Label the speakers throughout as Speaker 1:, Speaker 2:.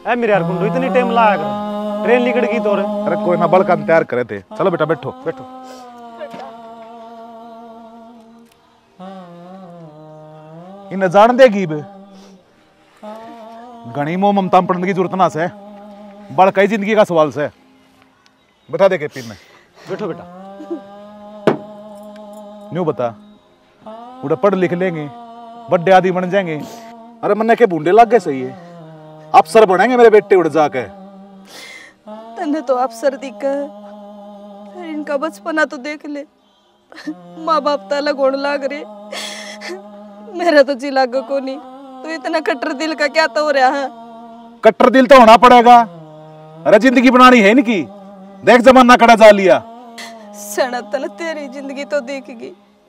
Speaker 1: ए मेरे यार कुंडू इतनी टाइम लाया कर, ट्रेन निकल गई तो रे।
Speaker 2: अरे कोई ना, बड़का तैयार करे थे। चलो बेटा बैठो बैठो। इन्हें जान देगी बे घनी मोह ममता में पढ़ने की जरूरत ना से, बड़का ही जिंदगी का सवाल से। बता दे के पिन में
Speaker 1: बैठो बेटा।
Speaker 2: न्यू बता, उड़ा पढ़ लिख लेंगे, बड़े आदि बन जाएंगे। अरे मन्ने के बूंदे लग गए सही है, अफसर बनेंगे मेरे बेटे उड़ जाके।
Speaker 3: तन्ने तो अफसर दिखा, इनका बचपना तो देख ले। माँ बाप तो अलग होने लग रहे, मेरा तो जी लाग को नहीं। तो इतना कट्टर दिल का क्या तो हो रहा है?
Speaker 2: कट्टर दिल तो होना पड़ेगा, अरे जिंदगी बनानी है इनकी। देख जमाना कड़ा जा लिया।
Speaker 3: सनतन तेरी जिंदगी तो देखेगी,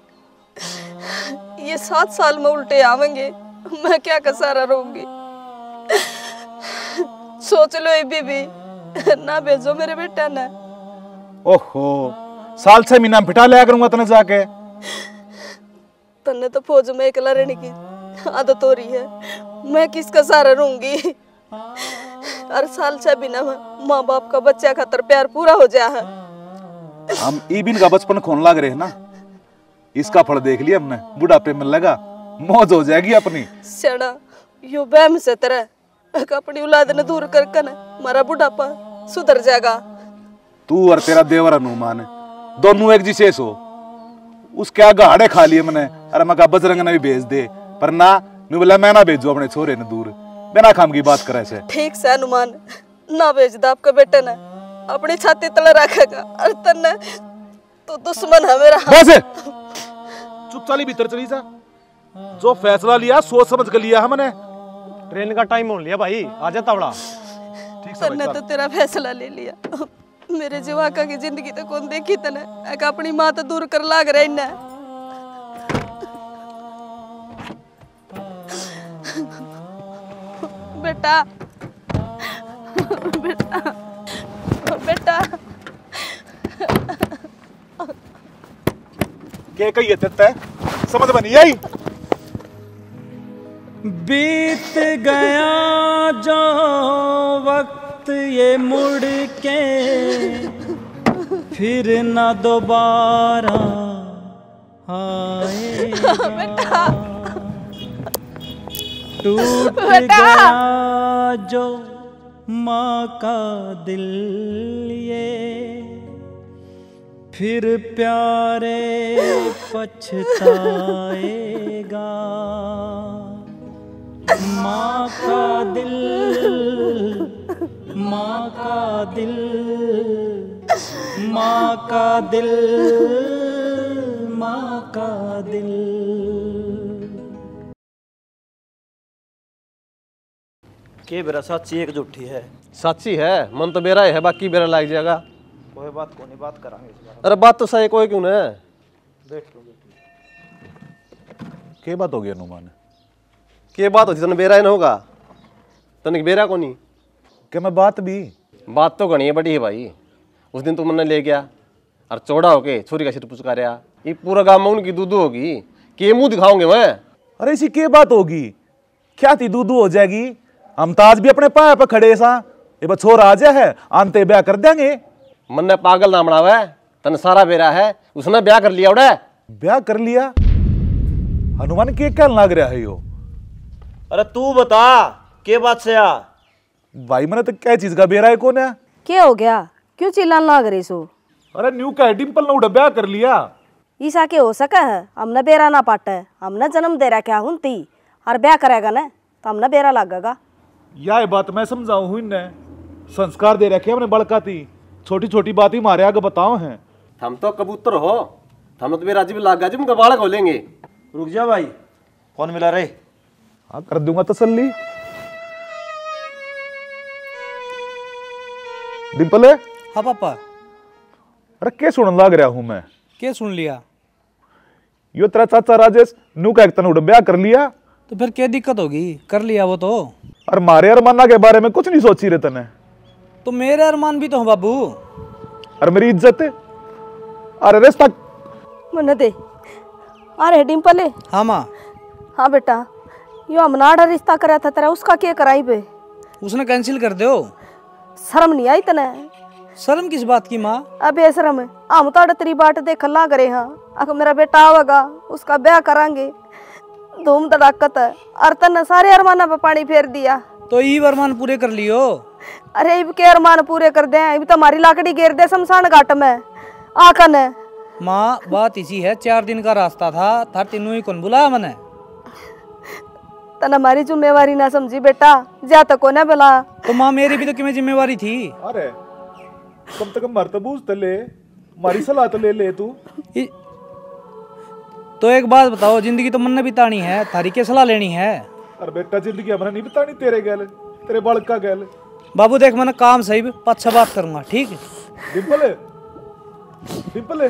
Speaker 3: ये 7 साल में उल्टे आवेंगे, मैं क्या कसारा रहूंगी। सोच लो ये बीबी ना भेजो मेरे बेटा ना।
Speaker 2: ओहो, साल 6 महीना में फिटा लिया करूंगा तने जाके।
Speaker 3: तन्ने तो फौज में अकेला रहने की आदत हो रही है, मैं किसका सहारा रहूंगी। हर साल 6 महीना में माँ बाप का बच्चा खातर प्यार पूरा हो जाए है।
Speaker 2: हम ईबिन का बचपन खोन लग रहे हैं ना, इसका फल देख लिया हमने। बुढ़ापे में लगा मौज हो जाएगी अपनी।
Speaker 3: सड़ा यो बैम से तरह अपनी औलाद ने दूर करके ना हमारा बुढ़ापा सुधर जाएगा।
Speaker 2: तू और तेरा देवर हनुमान दोनों एक जैसे हो। उसके आगे हाड़े खा लिए मैंने। अरे मैं कहा बजरंग ने भी भेज दे, पर ना मैं बोला मैं ना भेजू अपने छोरे ने दूर, बिना काम की बात करे से।
Speaker 3: ठीक से हनुमान ना भेज दे आपका बेटा ना, अपनी छाती तले रखेगा। अरे तन्ने तो दुश्मन है मेरा।
Speaker 2: बस चुप चाली भीतर चली जा। जो फैसला लिया सोच समझ कर लिया हमने।
Speaker 1: ट्रेन का टाइम हो लिया भाई, आ जा तबड़ा।
Speaker 2: ठीक
Speaker 3: तन्ने तो तेरा फैसला ले लिया। मेरे जीवाका की जिंदगी तो कौन देखी तने, एक अपनी माँ तो दूर कर लाग रही ना। बेटा बेटा बेटा
Speaker 2: क्या कही है समझ में नहीं आई।
Speaker 4: बीत गया जो वक्त ये मुड़ के फिर ना दोबारा आएगा। टूट गया जो माँ का दिल ये फिर प्यारे पछताएगा। माँ का दिल, माँ का दिल, माँ का दिल, माँ का दिल।
Speaker 5: के बेरा सच्ची एक झूठी है?
Speaker 6: सच्ची है, मन तो बेरा है, बाकी बेरा लग जाएगा।
Speaker 5: कोई बात को नहीं, बात करांगे इस बार।
Speaker 6: अरे बात तो सही, कोई क्यों ना।
Speaker 5: बैठो
Speaker 2: क्या बात होगी हनुमान?
Speaker 6: के बात होती तने बेरा न होगा, तने बेरा को नहीं।
Speaker 2: क्या मैं बात भी
Speaker 6: बात तो घनी है बड़ी है भाई। उस दिन तुमने ले गया और चौड़ा होके छोरी का सिर पुचकारिया, ये पूरा गांव में उनकी दूधू होगी। के मुंह दिखाऊंगे मैं?
Speaker 2: अरे इसी क्या बात होगी, क्या थी दूधू हो जाएगी। हम तो आज भी अपने पाए पे खड़े सा, ये बछोर आ जा है आंते ब्याह कर देंगे।
Speaker 6: मन ने पागल ना बनावा है, तने सारा बेरा है, उसने ब्याह कर लिया उड़े।
Speaker 2: ब्याह कर लिया? हनुमान के क्या लग रहा है यो?
Speaker 5: अरे तू बता के बात से आ
Speaker 2: भाई मैंने तो क्या चीज का बेरा है कौन है?
Speaker 7: क्या हो गया, क्यों चिल्लाने लग रही सो?
Speaker 2: अरे न्यू का डिंपल ने उड़ा ब्याह कर लिया।
Speaker 7: ईसा के हो सका है, हमने बेरा ना पाटे, हमने जन्म दे रहा क्या हुंती और ब्याह करेगा ना तो हमने बेरा लगेगा।
Speaker 2: यह बात मैं समझाऊ हूं, इन्हें संस्कार दे रखे हमने बड़का थी, छोटी छोटी बात ही मारे आगे बताओ हैं।
Speaker 6: हम तो कबूतर हो, हम तो बेरा जी लाग गया जी, मुझे बालक हो लेंगे।
Speaker 5: रुक जा भाई, कौन मिला रे?
Speaker 2: हाँ कर दूंगा तसल्ली। डिंपल है?
Speaker 4: हाँ पापा।
Speaker 2: अरे क्या सुन लग रहा हूं मैं?
Speaker 4: क्या सुन लिया?
Speaker 2: यो तेरा चाचा राजेश नू का एक तन उड़ ब्याह कर लिया,
Speaker 4: तो फिर क्या दिक्कत होगी? कर लिया वो तो।
Speaker 2: और मारे अरमाना के बारे में कुछ नहीं सोची रहे तने।
Speaker 4: तो मेरे अरमान भी तो हैं बाबू।
Speaker 2: और मेरी इज्जत है, अरे रिश्ता
Speaker 7: मन दे। अरे डिम्पल
Speaker 4: हाँ माँ।
Speaker 7: हाँ बेटा, यो हमनाड़ा रिश्ता करा था तेरा, उसका क्या कराई बे?
Speaker 4: उसने कैंसिल कर दो।
Speaker 7: शर्म नहीं आई तने?
Speaker 4: शर्म किस बात की माँ?
Speaker 7: अबे शर्म, हम तो तेरी बाट देख ला करे हाँ। अगर मेरा बेटा आवेगा उसका ब्याह करांगे धूम धड़ाकत है। और तने सारे अरमाना पे पानी फेर दिया।
Speaker 4: तो ई अरमान पूरे कर लियो।
Speaker 7: अरे इब के अरमान पूरे कर दे, इब तो हमारी लाकड़ी घेर दे शमशान घाट में आकन।
Speaker 4: माँ बात इसी है, 4 दिन का रास्ता था, थार तीनों ही कौन बुलाया मैंने?
Speaker 7: तन हमारी जिम्मेवारी ना समझी बेटा, जा तक को ना बुला।
Speaker 4: तो माँ मेरी भी तो किमें जिम्मेवारी थी।
Speaker 2: अरे कम से कम मरतबूज तो ले, हमारी सलाह तो ले ले तू।
Speaker 4: तो एक बात बताओ, जिंदगी तो मन ने बितानी है, थारी के सलाह लेनी है।
Speaker 2: अरे बेटा जिंदगी हमने नहीं बितानी तेरे गैल, तेरे बालक का गैल।
Speaker 4: बाबू देख मैंने काम सही पाछा बात करूंगा, ठीक?
Speaker 2: डिम्पल डिम्पल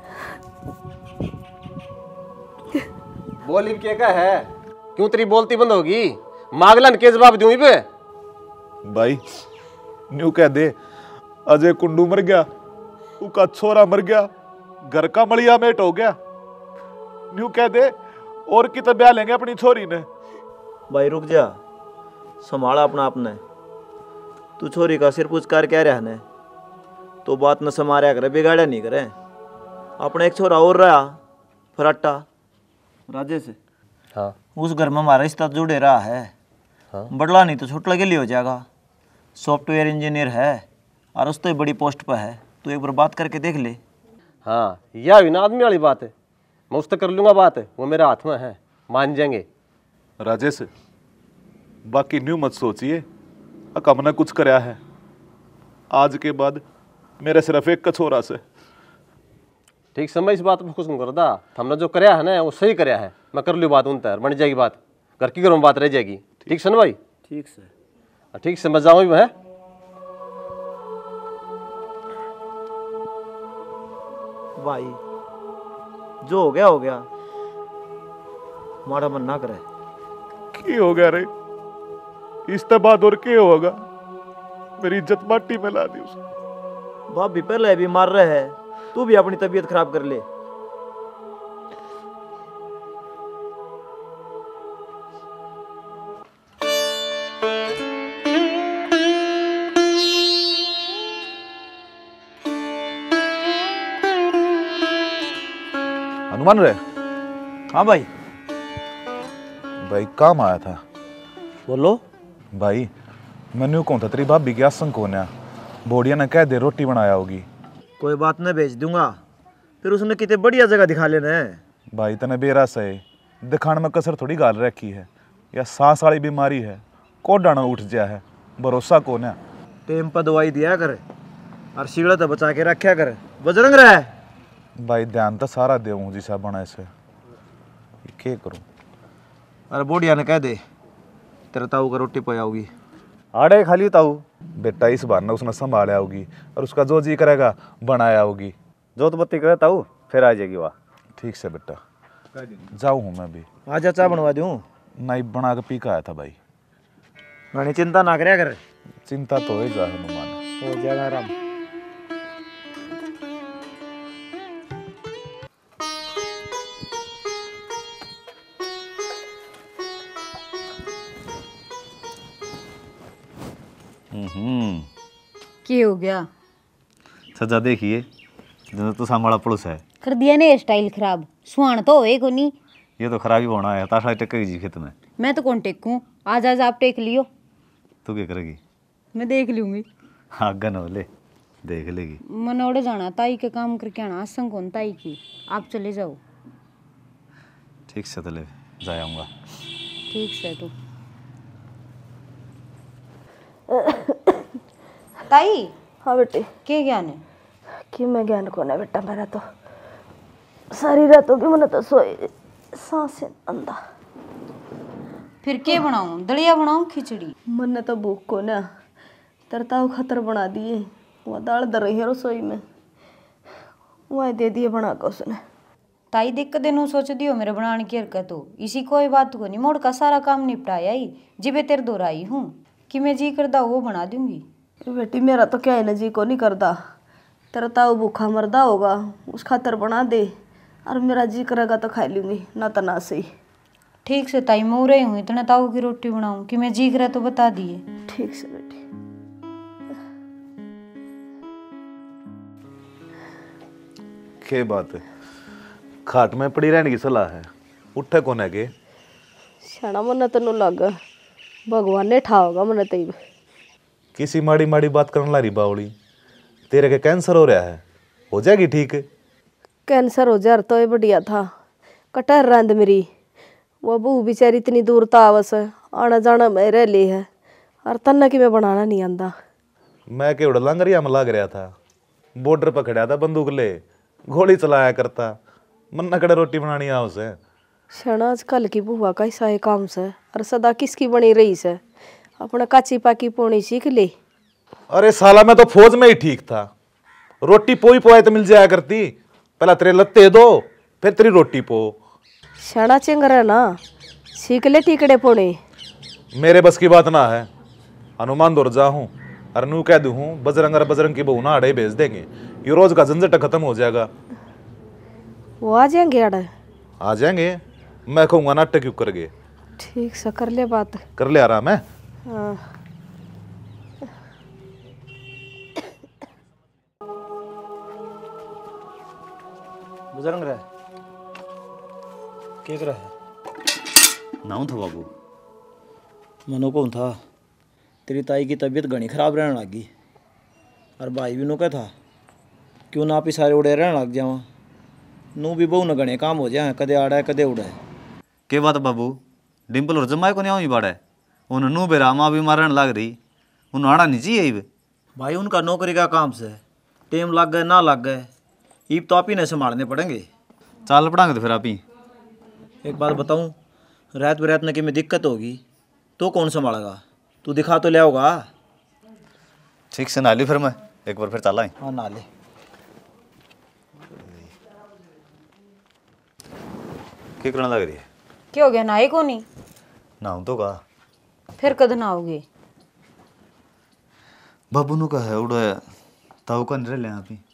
Speaker 6: बोल क्या का है? क्यों तेरी बोलती बंद होगी? मागलन के जवाब दूं इबे?
Speaker 2: भाई न्यू कह दे अजय कुंडू मर गया, उसका छोरा मर गया, घर का मलिया मेट हो गया। न्यू कह दे और की तो ब्याह लेंगे अपनी छोरी ने।
Speaker 5: भाई रुक जा, संभाला अपना आपने। तू छोरी का सिर पूछ कर कह रहा है तो बात न समारा करे, बिगाड़ा नहीं करे। अपने एक छोरा और रहा फराटा राजेश।
Speaker 6: हाँ
Speaker 5: उस घर में हमारा रिश्ता जुड़े रहा है।
Speaker 6: हाँ।
Speaker 5: बदला नहीं तो छुट लगे लिए हो जाएगा। सॉफ्टवेयर इंजीनियर है और उस तो बड़ी पोस्ट पर है। तू एक बार बात करके देख ले।
Speaker 6: हाँ, यह भी ना आदमी वाली बात है। मैं उससे कर लूंगा बात, वो मेरे हाथ में है, मान जाएंगे।
Speaker 2: राजेश बाकी न्यू मत सोचिए, हमने कुछ कराया है। आज के बाद मेरे सिर्फ एक कछोरा से।
Speaker 6: ठीक समय इस बात पर खुश कर दा, हमने जो कराया है ना वो सही कराया है। मैं कर लूँ बात, उन तर बन जाएगी बात, घर की घरों में बात रह जाएगी। ठीक से ना भाई?
Speaker 5: ठीक से।
Speaker 6: ठीक से मैं जाऊँ भी है।
Speaker 5: भाई जो हो गया माड़ा मन ना करे।
Speaker 2: की हो गया रे? इस बाद और क्या होगा? मेरी इज्जत माटी में ला दी उसने।
Speaker 5: बाप भी पहले भी मार रहे है, तू भी अपनी तबीयत खराब कर ले।
Speaker 2: हनुमान रे।
Speaker 5: हाँ भाई।
Speaker 2: भाई काम आया था।
Speaker 5: बोलो
Speaker 2: भाई मैंने कौन था तेरी भाभी की आसंग कौन है? बोडिया ने कह दे रोटी बनाया होगी।
Speaker 5: कोई बात नहीं, भेज दूंगा। फिर उसने कितने बढ़िया जगह दिखा लेना है।
Speaker 2: भाई तने बेरा से दिखाने में कसर थोड़ी गाल रखी है, या सांस वाली बीमारी है, कोडाना उठ गया है, भरोसा कौन है?
Speaker 5: टेम पर दवाई दिया कर और सीढ़ा तो बचा के रखा कर। बजरंग रहा है
Speaker 2: भाई ध्यान तो सारा देऊँ जिसा बना ऐसे क्या करूँ?
Speaker 5: अरे बोडिया ने कह दे तेरे ताऊ का रोटी पयाओगी।
Speaker 6: आड़े खाली ताऊ
Speaker 2: बेटा इस बार ना उसने संभाला होगी और उसका जो जी करेगा बनाया होगी।
Speaker 6: जोत बत्ती करे ताऊ, फिर आ जाएगी वाह।
Speaker 2: ठीक से बेटा, जाऊँ हूँ मैं भी।
Speaker 5: आजा चाय बनवा दूँ।
Speaker 2: नहीं बना के पी का आया था भाई।
Speaker 5: घनी चिंता ना करया कर।
Speaker 2: चिंता तो हो जा हनुमान।
Speaker 5: हो जाएगा आराम।
Speaker 8: क्या हो गया?
Speaker 9: सजा देखिए तो सामवाड़ा पुलिस है।
Speaker 8: कर दिया ने स्टाइल खराब, सुहान तो होए को नहीं।
Speaker 9: ये तो खराबी होना है, ताशा टेकेगी जी खेत में।
Speaker 8: मैं तो कौन टेकूं? आज आज आप टेक लियो।
Speaker 9: तू क्या करेगी?
Speaker 8: मैं देख लूंगी।
Speaker 9: हाँ गन हो ले, देख लेगी।
Speaker 8: मनोड़े जाना ताई के काम करके आना, असंग कौन ताई की। आप चले जाओ।
Speaker 9: ठीक से तो ले जा आऊँगा।
Speaker 8: ठीक से तू ताई।
Speaker 7: हाँ बेटे।
Speaker 8: क्या ज्ञान है?
Speaker 7: कि मैं ज्ञान कौन है बेटा, मेरा तो सारी रात होगी मैंने तो सोए सांस अंधा।
Speaker 8: फिर क्या बनाऊं? दलिया बनाऊं खिचड़ी?
Speaker 7: मन तो भूख को ना तरताव खतर बना दिए, वो दाल दर रही है रसोई में, वह दे दिए बना कर उसने।
Speaker 8: ताई दिक्कत देनू सोच दियो मेरे बनाने की हरकत हो, इसी कोई बात को नहीं। मोड़ का सारा काम निपटाया ही, जिबे तेरे दोराई हूँ कि मैं जी करदा वो बना दूंगी।
Speaker 7: बेटी मेरा तो क्या है ना जी को नहीं करदा, तेरा ताऊ भूखा मरदा होगा उस खातर बना दे, और मेरा जी करेगा तो खा लूंगी, ना तो ना सही।
Speaker 8: ठीक से ताई मैं रही हूँ, इतना ताऊ की रोटी बनाऊं कि मैं जी रहा तो बता दिए।
Speaker 7: ठीक से बेटी।
Speaker 2: के बात है, खाट में पड़ी रहने की सलाह है, उठे कौन है के?
Speaker 7: शाना मन तेन लग भगवान ने ठा होगा मन तई।
Speaker 2: किसी माड़ी माड़ी बात करने ला रही बावली, तेरे के कैंसर हो रहा है, हो जाएगी ठीक?
Speaker 7: कैंसर हो जा तो ये बढ़िया था, कटर रंद मेरी वो बहू बेचारी इतनी दूर तावस आना जाना मैं रह ली है और तन्ना कि मैं बनाना नहीं आंदा।
Speaker 2: मैं के उड़ लंगरिया में लग रहा था, बॉर्डर पर खड़ा था बंदूक ले, गोली चलाया करता, मन्ना कड़े रोटी बनानी आ उसे।
Speaker 7: शना आजकल की बुआ का ऐसा है काम से और सदा किसकी बनी रही से, अपना काची पाकी पोनी सीख ले।
Speaker 2: अरे साला मैं तो फौज में ही ठीक था, रोटी पोई पोए तो मिल जाया करती, पहला तेरे लत्ते दो फिर तेरी रोटी पो।
Speaker 7: शना चिंगरा ना सीख ले टिकड़े पोने।
Speaker 2: मेरे बस की बात ना है, हनुमान दौड़ जा हूँ और नू कह दूँ बजरंग और बजरंग की बहू ना अड़े भेज देंगे, ये रोज का झंझट खत्म हो जाएगा।
Speaker 7: वो आ जाएंगे अड़े?
Speaker 2: आ जाएंगे, मैं कहूँगा नाटक क्यों कर गए।
Speaker 7: ठीक से कर ले बात,
Speaker 2: कर ले आराम है।
Speaker 7: हाँ।
Speaker 5: बजरंग रहा क्या कर रहा है?
Speaker 9: नाऊ था बाबू।
Speaker 5: मनो कौन था, तेरी ताई की तबीयत घनी खराब रहने लगी और भाई भी नो क्या था क्यों ना आप ही सारे उड़े रहने लग जावा, नू भी बहु न घने काम हो जाए, कदे आड़ा है कदे उड़ा है।
Speaker 9: के बात बाबू, डिम्पल और जमाए को नहीं आई बाड़ा है, उन नू बेरा माँ भी मारन लग रही, उन आना नहीं चाहिए।
Speaker 5: भाई उनका नौकरी का काम से टेम लग गए ना लग गए, ईब तो आप ही ने संभालने पड़ेंगे।
Speaker 9: चाल पड़ांगे तो फिर आप ही।
Speaker 5: एक बात बताऊं, रात बरात में कि में दिक्कत होगी तो कौन संभालेगा, तू दिखा तो ले होगा।
Speaker 9: ठीक से नाली फिर मैं एक बार फिर चला ही।
Speaker 5: हाँ ना ले।
Speaker 9: क्या करने लग रही है?
Speaker 8: क्या हो गया, नहाए को नहीं?
Speaker 9: नाऊ तो कहा।
Speaker 8: फिर कद नहाओगे?
Speaker 9: बाबू नु का है उड़ा ताऊ का नहीं ले आप ही।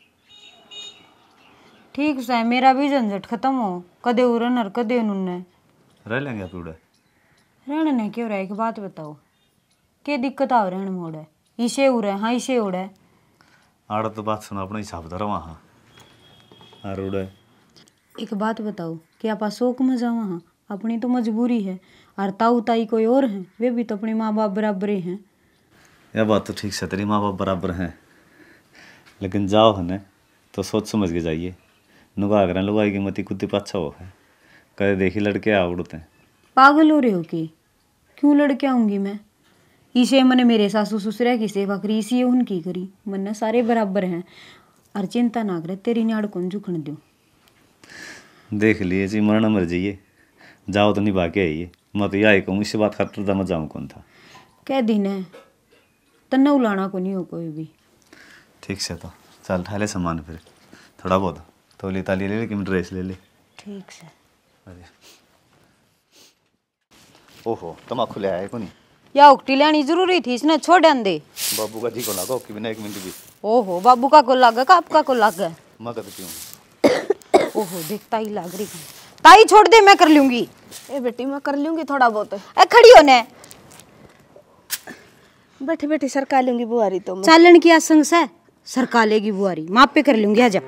Speaker 8: ठीक से मेरा भी झंझट खत्म हो, कदे उरन और कदे उन्ने
Speaker 9: रह लेंगे आप उड़ा।
Speaker 8: रहने ने क्यों रहा, एक बात बताओ, क्या दिक्कत आ रहने मोड़ है? इसे उड़े हाँ इसे उड़े।
Speaker 9: आड़ा तो बात सुना अपना हिसाब धरा वहाँ और उड़ा।
Speaker 8: एक बात बताओ, क्या आप शौक में जाओ वहाँ, अपनी तो मजबूरी है, और ताऊ ताई कोई और हैं, वे भी तो अपने माँ बाप बराबर ही हैं।
Speaker 9: यह बात तो ठीक है, तेरी माँ बाप बराबर हैं, लेकिन जाओ है न तो सोच समझ के जाइए। नुका करें लुगाई की मती कुत्ती पाछा हो है, कहे देखी लड़के आ उड़ते हैं।
Speaker 8: पागल हो रहे हो कि क्यों लड़के आऊँगी मैं? इसे मैंने मेरे सासू ससुर की सेवा करी, इसी उनकी करी, मन सारे बराबर हैं, और चिंता ना करे तेरी नाड़ कौन झुकन दूँ।
Speaker 9: देख लिए जी मरना मर जाइए, जाओ तो निभा के आइए, मत आई कहूँ इससे बात करता मैं जाऊँ कौन था।
Speaker 8: कह दिन है तन्ना उलाना को नहीं हो कोई भी।
Speaker 9: ठीक से तो चल ठाले सामान फिर थोड़ा बहुत तौली ताली ले ले कि ड्रेस ले ले।
Speaker 8: ठीक से।
Speaker 9: अरे ओहो तमाकू ले आए को नहीं?
Speaker 8: या उकटी लेनी जरूरी थी, इसने छोड़ दे।
Speaker 9: बाबू का जी को लगा कि बिना एक मिनट भी।
Speaker 8: ओहो बाबू का को लगा का आपका को लगा?
Speaker 9: मैं कहती क्यों?
Speaker 8: ओहो देखता ही लग रही, ताई छोड़ दे मैं कर लूंगी।
Speaker 7: ए बेटी मैं कर लूंगी थोड़ा बहुत।
Speaker 8: ए खड़ी होने
Speaker 7: बैठे बैठे सरका लूंगी बुआरी तो मैं।
Speaker 8: चालन की आसंग से सरका लेगी बुआरी, माप पे कर लूंगी। आजा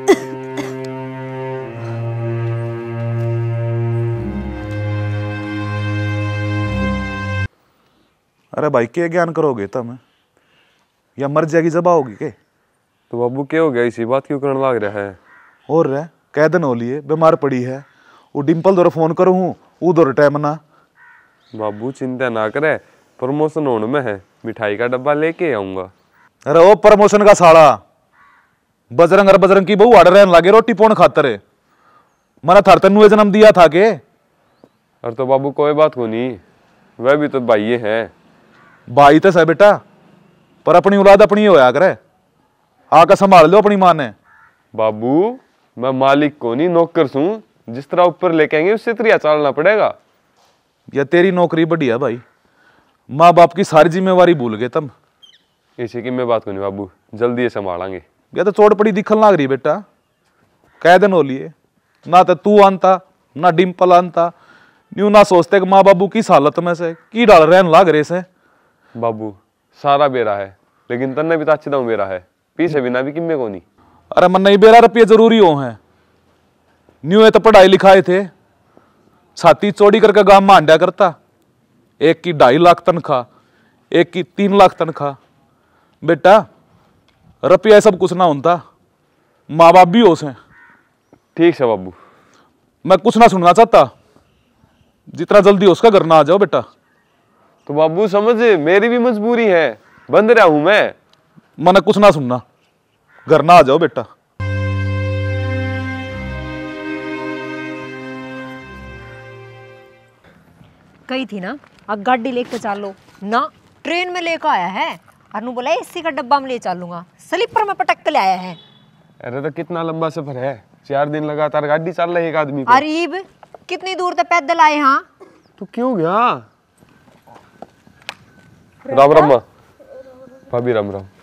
Speaker 2: अरे भाई क्या ज्ञान करोगे तुम, या मर जाएगी जब आओगी के?
Speaker 10: तो बाबू क्या हो गया, इसी बात क्यों करने लग रहा है?
Speaker 2: और रे कै दिन हो लिए बीमार पड़ी है, वो डिम्पल दौर फोन करूँ हूँ वो दौर टाइम ना।
Speaker 10: बाबू चिंता ना करे, प्रमोशन होने में है, मिठाई का डब्बा लेके आऊंगा।
Speaker 2: अरे वो प्रमोशन का साड़ा बजरंग और बजरंग की बहू आड़ रहने लगे रोटी पौन खातर है, मैंने थार तेनू जन्म दिया था के?
Speaker 10: और तो बाबू कोई बात को नहीं, वह भी तो भाई है।
Speaker 2: भाई तो सह बेटा, पर अपनी औलाद अपनी होया करे, आकर संभाल लो अपनी माँ ने।
Speaker 10: बाबू मैं मालिक को नहीं नौकर सूं, जिस तरह ऊपर लेके आएंगे उससे तरिया चलना पड़ेगा।
Speaker 2: या तेरी नौकरी बढ़िया भाई, माँ बाप की सारी जिम्मेवारी भूल गए तुम।
Speaker 10: इसी की मैं बात को नहीं बाबू, जल्दी ये संभालेंगे।
Speaker 2: या तो चोट पड़ी दिखल लाग रही बेटा, कै दिन हो लिए, ना तो तू आनता ना डिम्पल आनता, न्यू ना सोचते कि माँ बाबू किस हालत में से की डाल रहे हैं लाग रहे से।
Speaker 10: बाबू सारा बेरा है, लेकिन तन्ने भी तो अच्छी दाऊ मेरा है, पीछे बिना भी किम्मे को नहीं।
Speaker 2: अरे मन नहीं बेरा रुपये जरूरी हो हैं, न्यू है तो पढ़ाई लिखाए थे, छाती चौड़ी करके गांव में हांडा करता, एक की 2.5 लाख तनख्वाह, एक की 3 लाख तनख्वाह। बेटा रुपया सब कुछ ना होता, माँ बाप भी हो से।
Speaker 10: ठीक है बाबू,
Speaker 2: मैं कुछ ना सुनना चाहता, जितना जल्दी हो उसका घर ना आ जाओ बेटा।
Speaker 10: तो बाबू समझ, मेरी भी मजबूरी है, बंद रहा हूं मैं।
Speaker 2: मैंने कुछ ना सुनना, घर ना आ जाओ बेटा।
Speaker 11: कही थी ना अब गाड़ी लेके चलो ना, ट्रेन में लेकर आया है। अनु बोला एसी का डब्बा में ले चलूंगा, स्लीपर में पटक के ले आया है।
Speaker 10: अरे तो कितना लंबा सफर है, 4 दिन लगातार गाड़ी चल रही है एक आदमी को।
Speaker 11: अरीब कितनी दूर तक पैदल आए। हाँ
Speaker 10: तो क्यों गया? राम राम माँ, भाभी राम राम।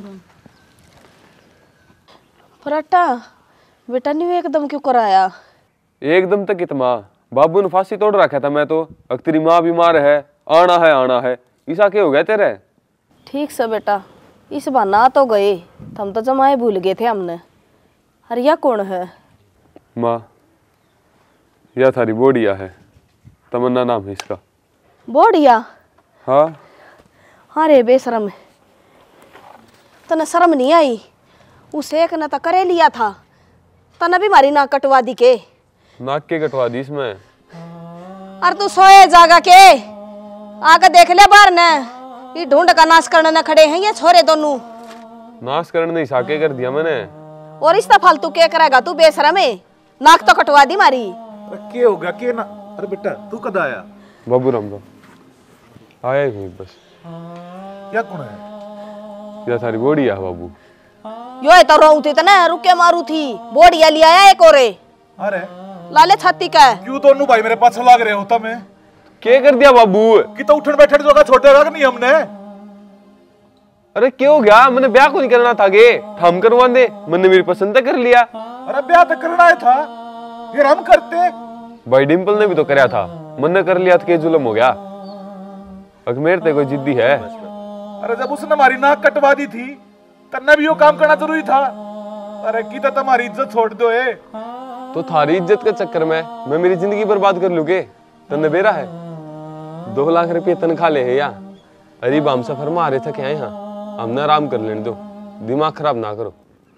Speaker 7: फराटा बेटा ने एकदम क्यों कराया?
Speaker 10: एकदम तक कितना, बाबू ने फांसी तोड़ रखा था मैं तो। अब तेरी माँ बीमार है, आना है, ईसा क्या हो गया तेरे?
Speaker 7: ठीक से बेटा, इस बार ना तो गए, हम तो जमाए भूल गए थे हमने। अरे यह कौन है?
Speaker 10: माँ यह थारी बोडिया है, तमन्ना नाम है इसका।
Speaker 7: बोडिया?
Speaker 10: हाँ।
Speaker 7: अरे बेशरम, तने शर्म नहीं आई? उसे एक न तो करे लिया था, तना भी मारी नाक कटवा दी के।
Speaker 10: नाक के कटवा दी इसमें?
Speaker 7: अरे तू सोए जागा के आगे देख ले बाहर ने, ये ढूंढ का नाश करने न खड़े हैं ये छोरे दोनों।
Speaker 10: नाश करने नहीं, साके कर दिया मैंने।
Speaker 7: और इस फालतू क्या करेगा तू बेशरम है? नाक तो कटवा दी मारी।
Speaker 2: क्या हो गया क्या ना? अरे बेटा तू कद आया?
Speaker 10: बाबू राम राम, आया ही हूँ बस।
Speaker 2: क्या कौन है?
Speaker 10: यह सारी बोडिया है बाबू।
Speaker 7: यो है तो रोऊ थी तना, रुके मारू थी, बोडिया लिया आया एक और।
Speaker 2: अरे
Speaker 7: लाले छाती का
Speaker 2: क्यों दोनों भाई मेरे पास लाग रहे होता मैं?
Speaker 10: क्या कर दिया बाबू?
Speaker 2: कि तो उठन बैठन जगह छोड़ेगा कि नहीं हमने?
Speaker 10: अरे क्या हो गया? मैंने ब्याह को नहीं करना था गे, हम करवा दे, मैंने मेरी पसंद तक कर लिया।
Speaker 2: अरे ब्याह तो करना है था, ये हम करते।
Speaker 10: भाई डिम्पल ने भी तो कराया था, मैंने कर लिया तो क्या जुल्म हो गया? अजमेर ते कोई जिद्दी है।
Speaker 2: अरे जब उसने हमारी नाक कटवा दी थी, तन्ने भी यो काम करना जरूरी था। अरे की तो तुम्हारी इज्जत छोड़ दो।
Speaker 10: तो थारी इज्जत के चक्कर में मैं मेरी जिंदगी बर्बाद कर लूंगे? तन्ने बेरा है 2 लाख रुपये तनख्वाह ले है या? अरे हम सफर में आ रहे थे क्या यहाँ, हमने आराम कर लेने दो, दिमाग खराब ना करो।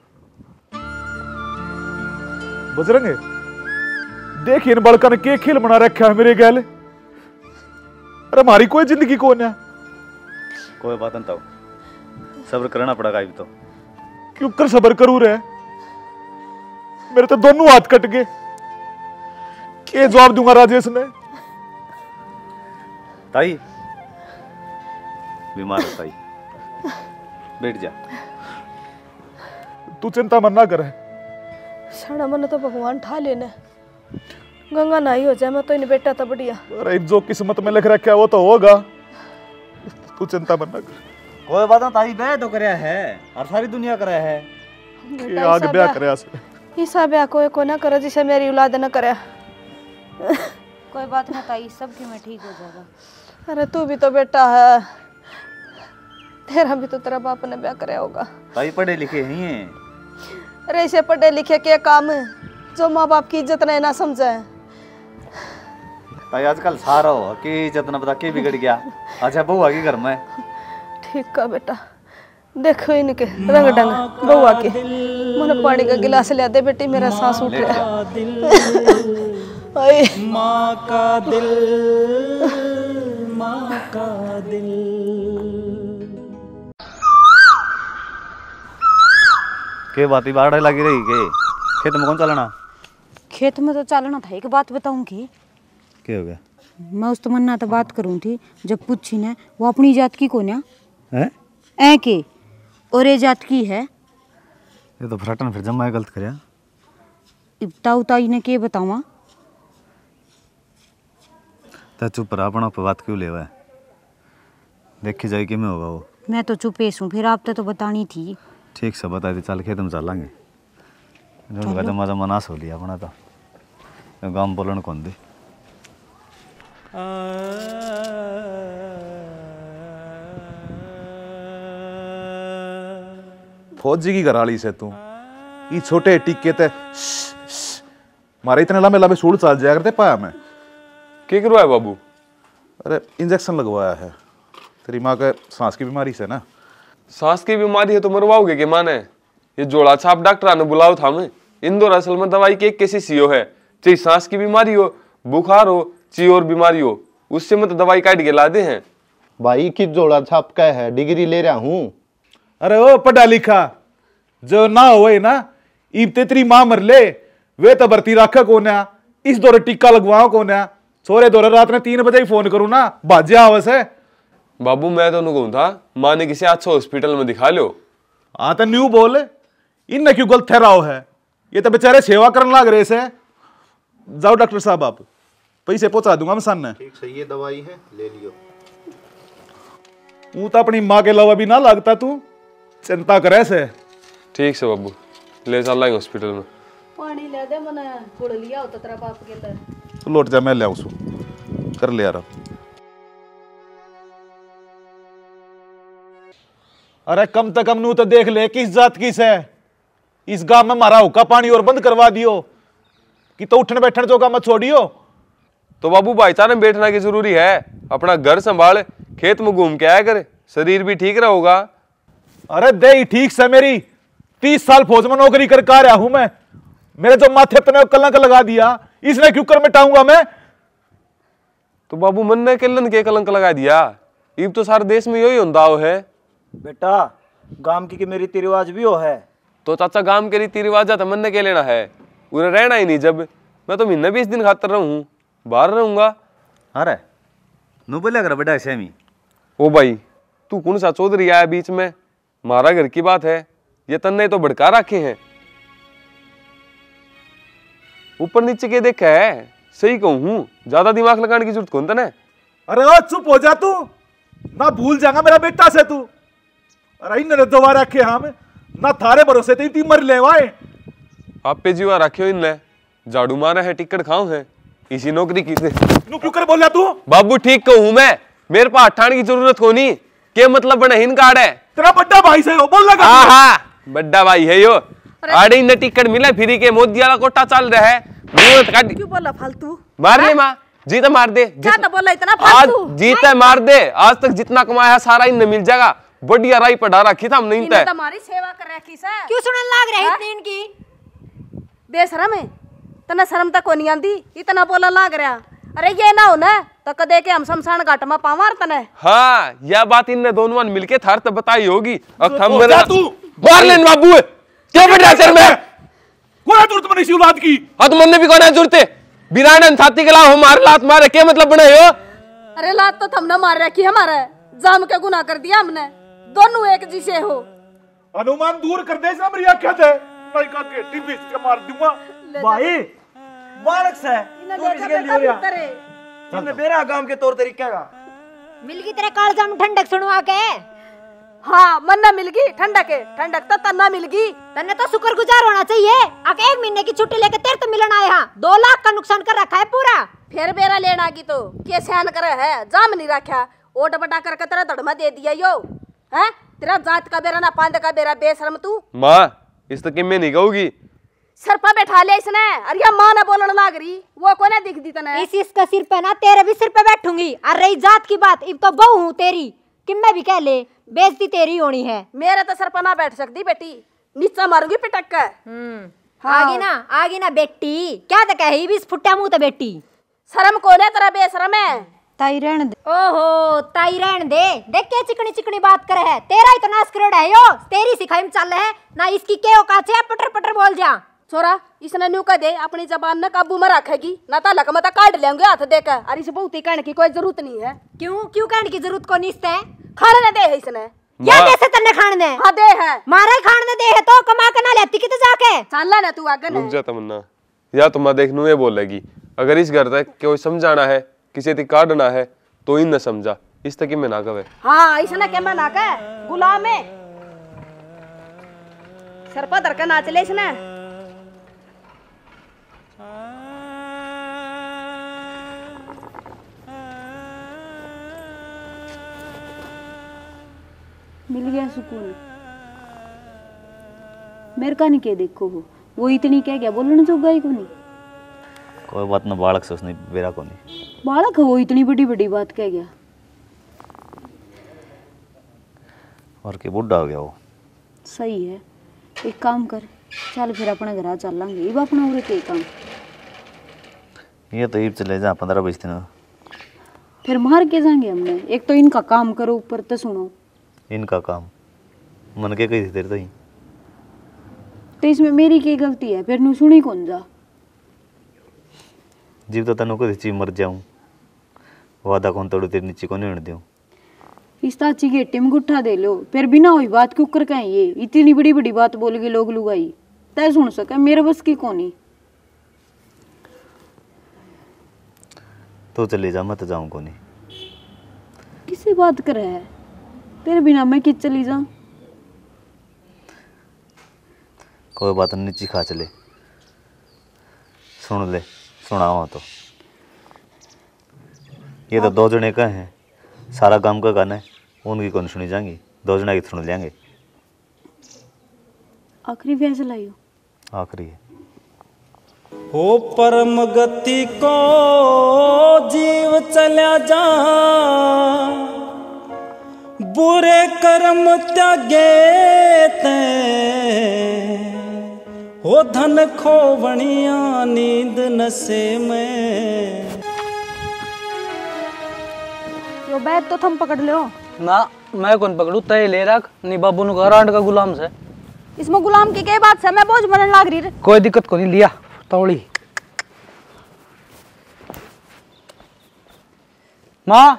Speaker 2: बजरंगे देख इन बड़का ने के खेल बना रखा है मेरे गैल। अरे हमारी कोई जिंदगी कौन है?
Speaker 9: कोई बात नहीं, सब्र करना पड़ेगा अभी तो।
Speaker 2: क्यों कर सब्र करूं रे? मेरे तो दोनों हाथ कट गए। क्या जवाब दूंगा राजेश ने?
Speaker 9: ताई बीमार है ताई, बैठ जा।
Speaker 2: तू चिंता मत ना करे।
Speaker 7: साड़ा मन तो भगवान ठा लेना, गंगा नाई हो जाए मैं तो इन बेटा था बढ़िया।
Speaker 2: अरे जो किस्मत में लिख रखा है वो तो होगा, तू चिंता मत ना कर।
Speaker 9: कोई बात ना ताई, ब्याह तो कराया है और सारी दुनिया कराया है।
Speaker 2: आगे ब्याह कराया से
Speaker 7: ऐसा ब्याह को ना करे जिसे मेरी औलाद न करे।
Speaker 8: कोई बात ना ताई, सब की मैं ठीक हो जाएगा।
Speaker 7: अरे तू भी तो बेटा है, तेरा भी तो तेरा बाप ने ब्याह कराया होगा।
Speaker 9: ताई पढ़े लिखे हैं।
Speaker 7: अरे ऐसे पढ़े लिखे के काम जो माँ बाप की इज्जत नहीं ना समझे।
Speaker 9: ताई आजकल सारा हो कि इज्जत न बता के बिगड़ गया। अच्छा बहू आगे घर में? ठीक
Speaker 7: का बेटा, देखो इनके रंग ढंग बउआ के। मैंने पानी का गिलास ले दे बेटी, मेरा सांस उठ रहा है।
Speaker 12: माँ का दिल, माँ का दिल।
Speaker 9: के बाती बाढ़ लगी रही के? खेत में कौन चलना?
Speaker 8: खेत में तो चलना था। एक बात बताऊं की?
Speaker 9: क्या हो गया?
Speaker 8: मैं उस तमन्ना तो बात करूं थी, जब पूछी ने वो अपनी जात की कौन
Speaker 9: है?
Speaker 8: ऐ के और ये जात की है।
Speaker 9: ये तो फराटन फिर जम्मा गलत करया।
Speaker 8: ताऊ ताई ने के बतावा?
Speaker 9: तो चुप रहा, अपना पे बात क्यों ले हुआ है? देखी जाए कि में होगा वो।
Speaker 8: मैं तो चुपेस हूँ, फिर आप तो बतानी थी।
Speaker 9: ठीक से बता दी, चल खेत में चलेंगे। जमा जमा नाश हो लिया अपना तो, गाँव बोलन कौन दे।
Speaker 2: फौजी की घराली से तू ये छोटे टिक्के ते मारे इतने लंबे लंबे सूट चल जाया करते पाया मैं।
Speaker 10: क्या करवाया बाबू?
Speaker 2: अरे इंजेक्शन लगवाया है तेरी माँ के सांस की बीमारी से ना।
Speaker 10: सांस की बीमारी है तो मरवाओगे कि माँ ने? ये जोड़ा छाप डॉक्टर ने बुलाओ था मैं। इंदौर असल में दवाई की एक कैसी सीओ है, चाहे सांस की बीमारी हो, बुखार हो, चाहे और बीमारी हो, उससे मत दवाई काट के ला दे हैं।
Speaker 13: भाई की जोड़ा छाप का है, डिग्री ले रहा हूँ।
Speaker 2: अरे ओ पढ़ा लिखा जो ना हो ना ईब तेरी माँ मर ले वे तो भर्ती रखा कौन है, इस दौरे टीका लगवाओ कौन है। छोरे दौरे रात में 3 बजे ही फोन करूँ ना भाजे आवस है।
Speaker 10: बाबू मैं तो कहूँ था माँ ने किसी अच्छे हॉस्पिटल में दिखा लो।
Speaker 2: हाँ तो न्यू बोल इन क्यों गलत ठहराव है, ये तो बेचारे सेवा करने लग रहे से। जाओ डॉक्टर साहब आप पैसे पहुंचा दूंगा मैं सामने।
Speaker 13: ठीक से ये दवाई है ले लियो।
Speaker 2: तू तो अपनी माँ के अलावा भी ना लगता, तू चिंता करे से।
Speaker 10: ठीक से बाबू ले चल लाएंगे हॉस्पिटल में।
Speaker 7: पानी ले दे मने गुड़ लिया होता तेरा बाप के लिए।
Speaker 2: तो लौट जा मैं ले आऊँ कर ले यार। अरे कम से कम नू तो देख ले किस जात किस है। इस गांव में मारा हुक्का पानी और बंद करवा दियो कि तो उठने बैठने जो काम मत छोड़ियो।
Speaker 10: तो बाबू भाईचारे में बैठना की जरूरी है, अपना घर संभाल, खेत में घूम के आया कर, शरीर भी ठीक रहोगा।
Speaker 2: अरे दे ठीक से मेरी 30 साल फौज में नौकरी कर रहा हूं मैं। मेरे जो माथे तने कलंक लगा दिया इसने क्यों कर मिटाऊंगा मैं।
Speaker 10: तो बाबू मन ने कलन के कलंक लगा दिया, इब तो सारे देश में यही होता है।
Speaker 5: बेटा गांव की मेरी रीति रिवाज भी हो है।
Speaker 10: तो चाचा गांव के रीति रिवाज तो मन ने क्या लेना है, उन्हें रहना ही नहीं। जब मैं तो महीने 20 दिन खातर रहूं बाहर रहूंगा।
Speaker 9: अरे नु बोलिया कर बेटा सेमी।
Speaker 10: ओ भाई तू कौन सा चौधरी आया बीच में, मारा घर की बात है, ये तन्ने तो भड़का रखे हैं। ऊपर नीचे के देखा है, सही कहूं ज्यादा दिमाग लगाने की जरूरत कौन तने।
Speaker 2: अरे चुप हो जा तू, ना भूल जाएगा मेरा बेटा से तू। अरे इन्होंने दोबारा रखे हम ना थारे भरोसे ती मर ले वाए।
Speaker 10: आप पे जीवा रखे हो इनने, झाड़ू मारा है टिकट खाओ है, इसी नौकरी की
Speaker 2: नू क्यों कर बोला तू।
Speaker 10: बाबू ठीक कहूं मैं, मेरे पास ठाण की जरूरत को नहीं। क्या मतलब बने हिन कार्ड है
Speaker 2: तेरा बड्डा भाई से हो बोल लगा।
Speaker 10: हाँ बड्डा भाई है यो। आड़े इन्हें टिकट मिला फ्री के, मोदी वाला कोटा चल रहा है।
Speaker 3: क्यों बोला फालतू।
Speaker 10: मार ले माँ, जीता मार दे।
Speaker 3: क्या तो बोला इतना
Speaker 10: आज
Speaker 3: फालतू।
Speaker 10: जीता मार दे, आज तक जितना कमाया है सारा इन्हें मिल जाएगा। बढ़िया राई पढ़ा रखी था हमने इनते।
Speaker 3: तुम्हारी सेवा कर रखी से
Speaker 11: क्यों सुनने लाग रहे इतनी इनकी।
Speaker 3: बेशरम है तना शर्म तक को नहीं आंदी, इतना बोला लाग रहा। अरे ये ना हो ना तो कदे के हम शमशान घाट में पावार तने।
Speaker 10: हाँ यह बात इनने दोनों मिलके थार तक बताई होगी। अब हम
Speaker 2: तू
Speaker 10: मार लेन बाबू क्या बैठा सर में
Speaker 2: कोई जरूरत में नहीं औलाद की।
Speaker 10: हाँ तो मन ने भी कौन है जरूरत है, बिरान छाती के लाओ हमारे लात मारे क्या मतलब बने हो।
Speaker 3: अरे लात तो हमने मार रखी हमारे, जाम के गुनाह कर दिया हमने, दोनों एक जैसे हो।
Speaker 2: अनुमान दूर कर दे मेरी आंखें से, नहीं का गेटी बीच के मार दूंगा।
Speaker 5: भाई बालक से तू किसके लिए लिया जिन्ने बेरा गांव के तौर तरीके का
Speaker 11: मिल गई तेरे कालजा में ठंडक सुनवा के।
Speaker 3: हाँ मन ना मिल गई ठंडक है, ठंडक तो तना मिल गई।
Speaker 11: तन्ने तो शुक्रगुजार होना चाहिए। अब 1 महीने की छुट्टी लेके तेरे तो मिलन आए हैं, 2 लाख का नुकसान कर रखा है पूरा।
Speaker 3: फिर बेरा लेना की तो क्या सहन करे है, जाम नहीं रखा ओट बटा करके तेरा धड़मा दे दिया यो है। तेरा जात का बेरा ना पांद का बेरा, बेशरम तू।
Speaker 10: माँ इस तक में नहीं कहूगी।
Speaker 3: सर पर बैठा ले इसने, अरे माँ ने बोलने लाग रही वो कोने दिख दी तने।
Speaker 11: इसका सिर पे ना तेरे भी सिर पे बैठूंगी। और रही जात की बात, इब तो बहू हूँ तेरी, कि मैं भी कह ले बेइज्जती तेरी होनी है।
Speaker 3: मेरे तो सर पर ना बैठ सकती बेटी, नीचा मारूंगी पिटक कर।
Speaker 11: हाँ। आगी ना बेटी, क्या तो कही भी फुट्टा मुंह तो बेटी।
Speaker 3: शर्म कोने तेरा बेशरम है।
Speaker 8: ताई रहन दे।
Speaker 11: ओहो ताई रहन दे, देख के चिकनी चिकनी बात करे है। तेरा ही तो नाश करोड़ है यो, तेरी सिखाई में चल है ना, इसकी के औकात है पटर पटर बोल जा।
Speaker 3: छोरा इसने न्यू कह दे अपनी जबान न काबू में रखेगी ना तो लक मत काट लेंगे हाथ देकर। और इस बहुत ही कहने की कोई जरूरत नहीं है।
Speaker 11: क्यों कहने की जरूरत को नहीं है।
Speaker 3: खाने न दे है इसने।
Speaker 11: या कैसे तन्ने खाने दे।
Speaker 3: हाँ दे है,
Speaker 11: मारे खाने दे है तो कमा के ना लेती किते जाके।
Speaker 3: चल ना तू आगे
Speaker 10: रुक जा तमन्ना, या तुम देखनू ये बोलेगी अगर इस घर तक कोई समझाना है, किसी तक काटना है तो इन न समझा, इस तक में ना कवे।
Speaker 3: हाँ इसने क्या मैं ना कह गुलाम है, सर पर धर के नाच ले इसने।
Speaker 8: मिल गया सुकून। मेरे का नहीं के देखो वो इतनी कह गया बोलने जो गई को नहीं।
Speaker 9: कोई बात ना, बालक से उसने बेरा को नहीं।
Speaker 8: बालक है वो, इतनी बड़ी बड़ी बात कह गया।
Speaker 9: और के बुढ़ा हो गया वो।
Speaker 8: सही है, एक काम कर, चल फिर अपने घर चल लांगे। इब अपना उरे के काम
Speaker 9: ये तो ईब चले जा 15-20 दिन।
Speaker 8: फिर मार के जाएंगे हमने। एक तो इनका काम करो, ऊपर तो सुनो।
Speaker 9: इनका काम मन के कही थी तेरे तो ही।
Speaker 8: तो इसमें मेरी क्या गलती है? फिर नू सुनी कौन जा।
Speaker 9: जीव तो तनु को चीज मर जाऊं, वादा कौन तोड़ू तेरे नीचे को नहीं होने दूं।
Speaker 8: इस ताची गेटे में गुट्ठा दे लो, फिर बिना हुई बात क्यों कर कहें? ये इतनी बड़ी बड़ी बात बोल के लोग लुगाई तय सुन सके, मेरे बस की कोनी।
Speaker 9: तो चले जा, मत जाऊं को नहीं।
Speaker 8: किसी बात कर है? तेरे बिना मैं किस चली जाऊं?
Speaker 9: कोई बात नहीं, नीचे खा चले। सुन ले, सुनाओ तो। ये तो 2 जने का है, सारा काम का गाना है। उनकी कौन सुनी जाएंगी, 2 जना की सुन लेंगे।
Speaker 8: आखिरी फैसला ही हो।
Speaker 9: आखिरी है।
Speaker 12: हो परम गति को जीव चल्या जा, बुरे कर्म त्यागे ते, हो धन खोवणिया नींद नशे में।
Speaker 3: यो बैग तो थम पकड़ लो
Speaker 4: ना। मैं कौन पकड़ू, तय ले रख नी बाबू नु घरांड का गुलाम से।
Speaker 3: इसमें गुलाम की क्या बात है? मैं बोझ बनने लाग रही।
Speaker 4: कोई दिक्कत को नहीं, लिया तौड़ी। माँ।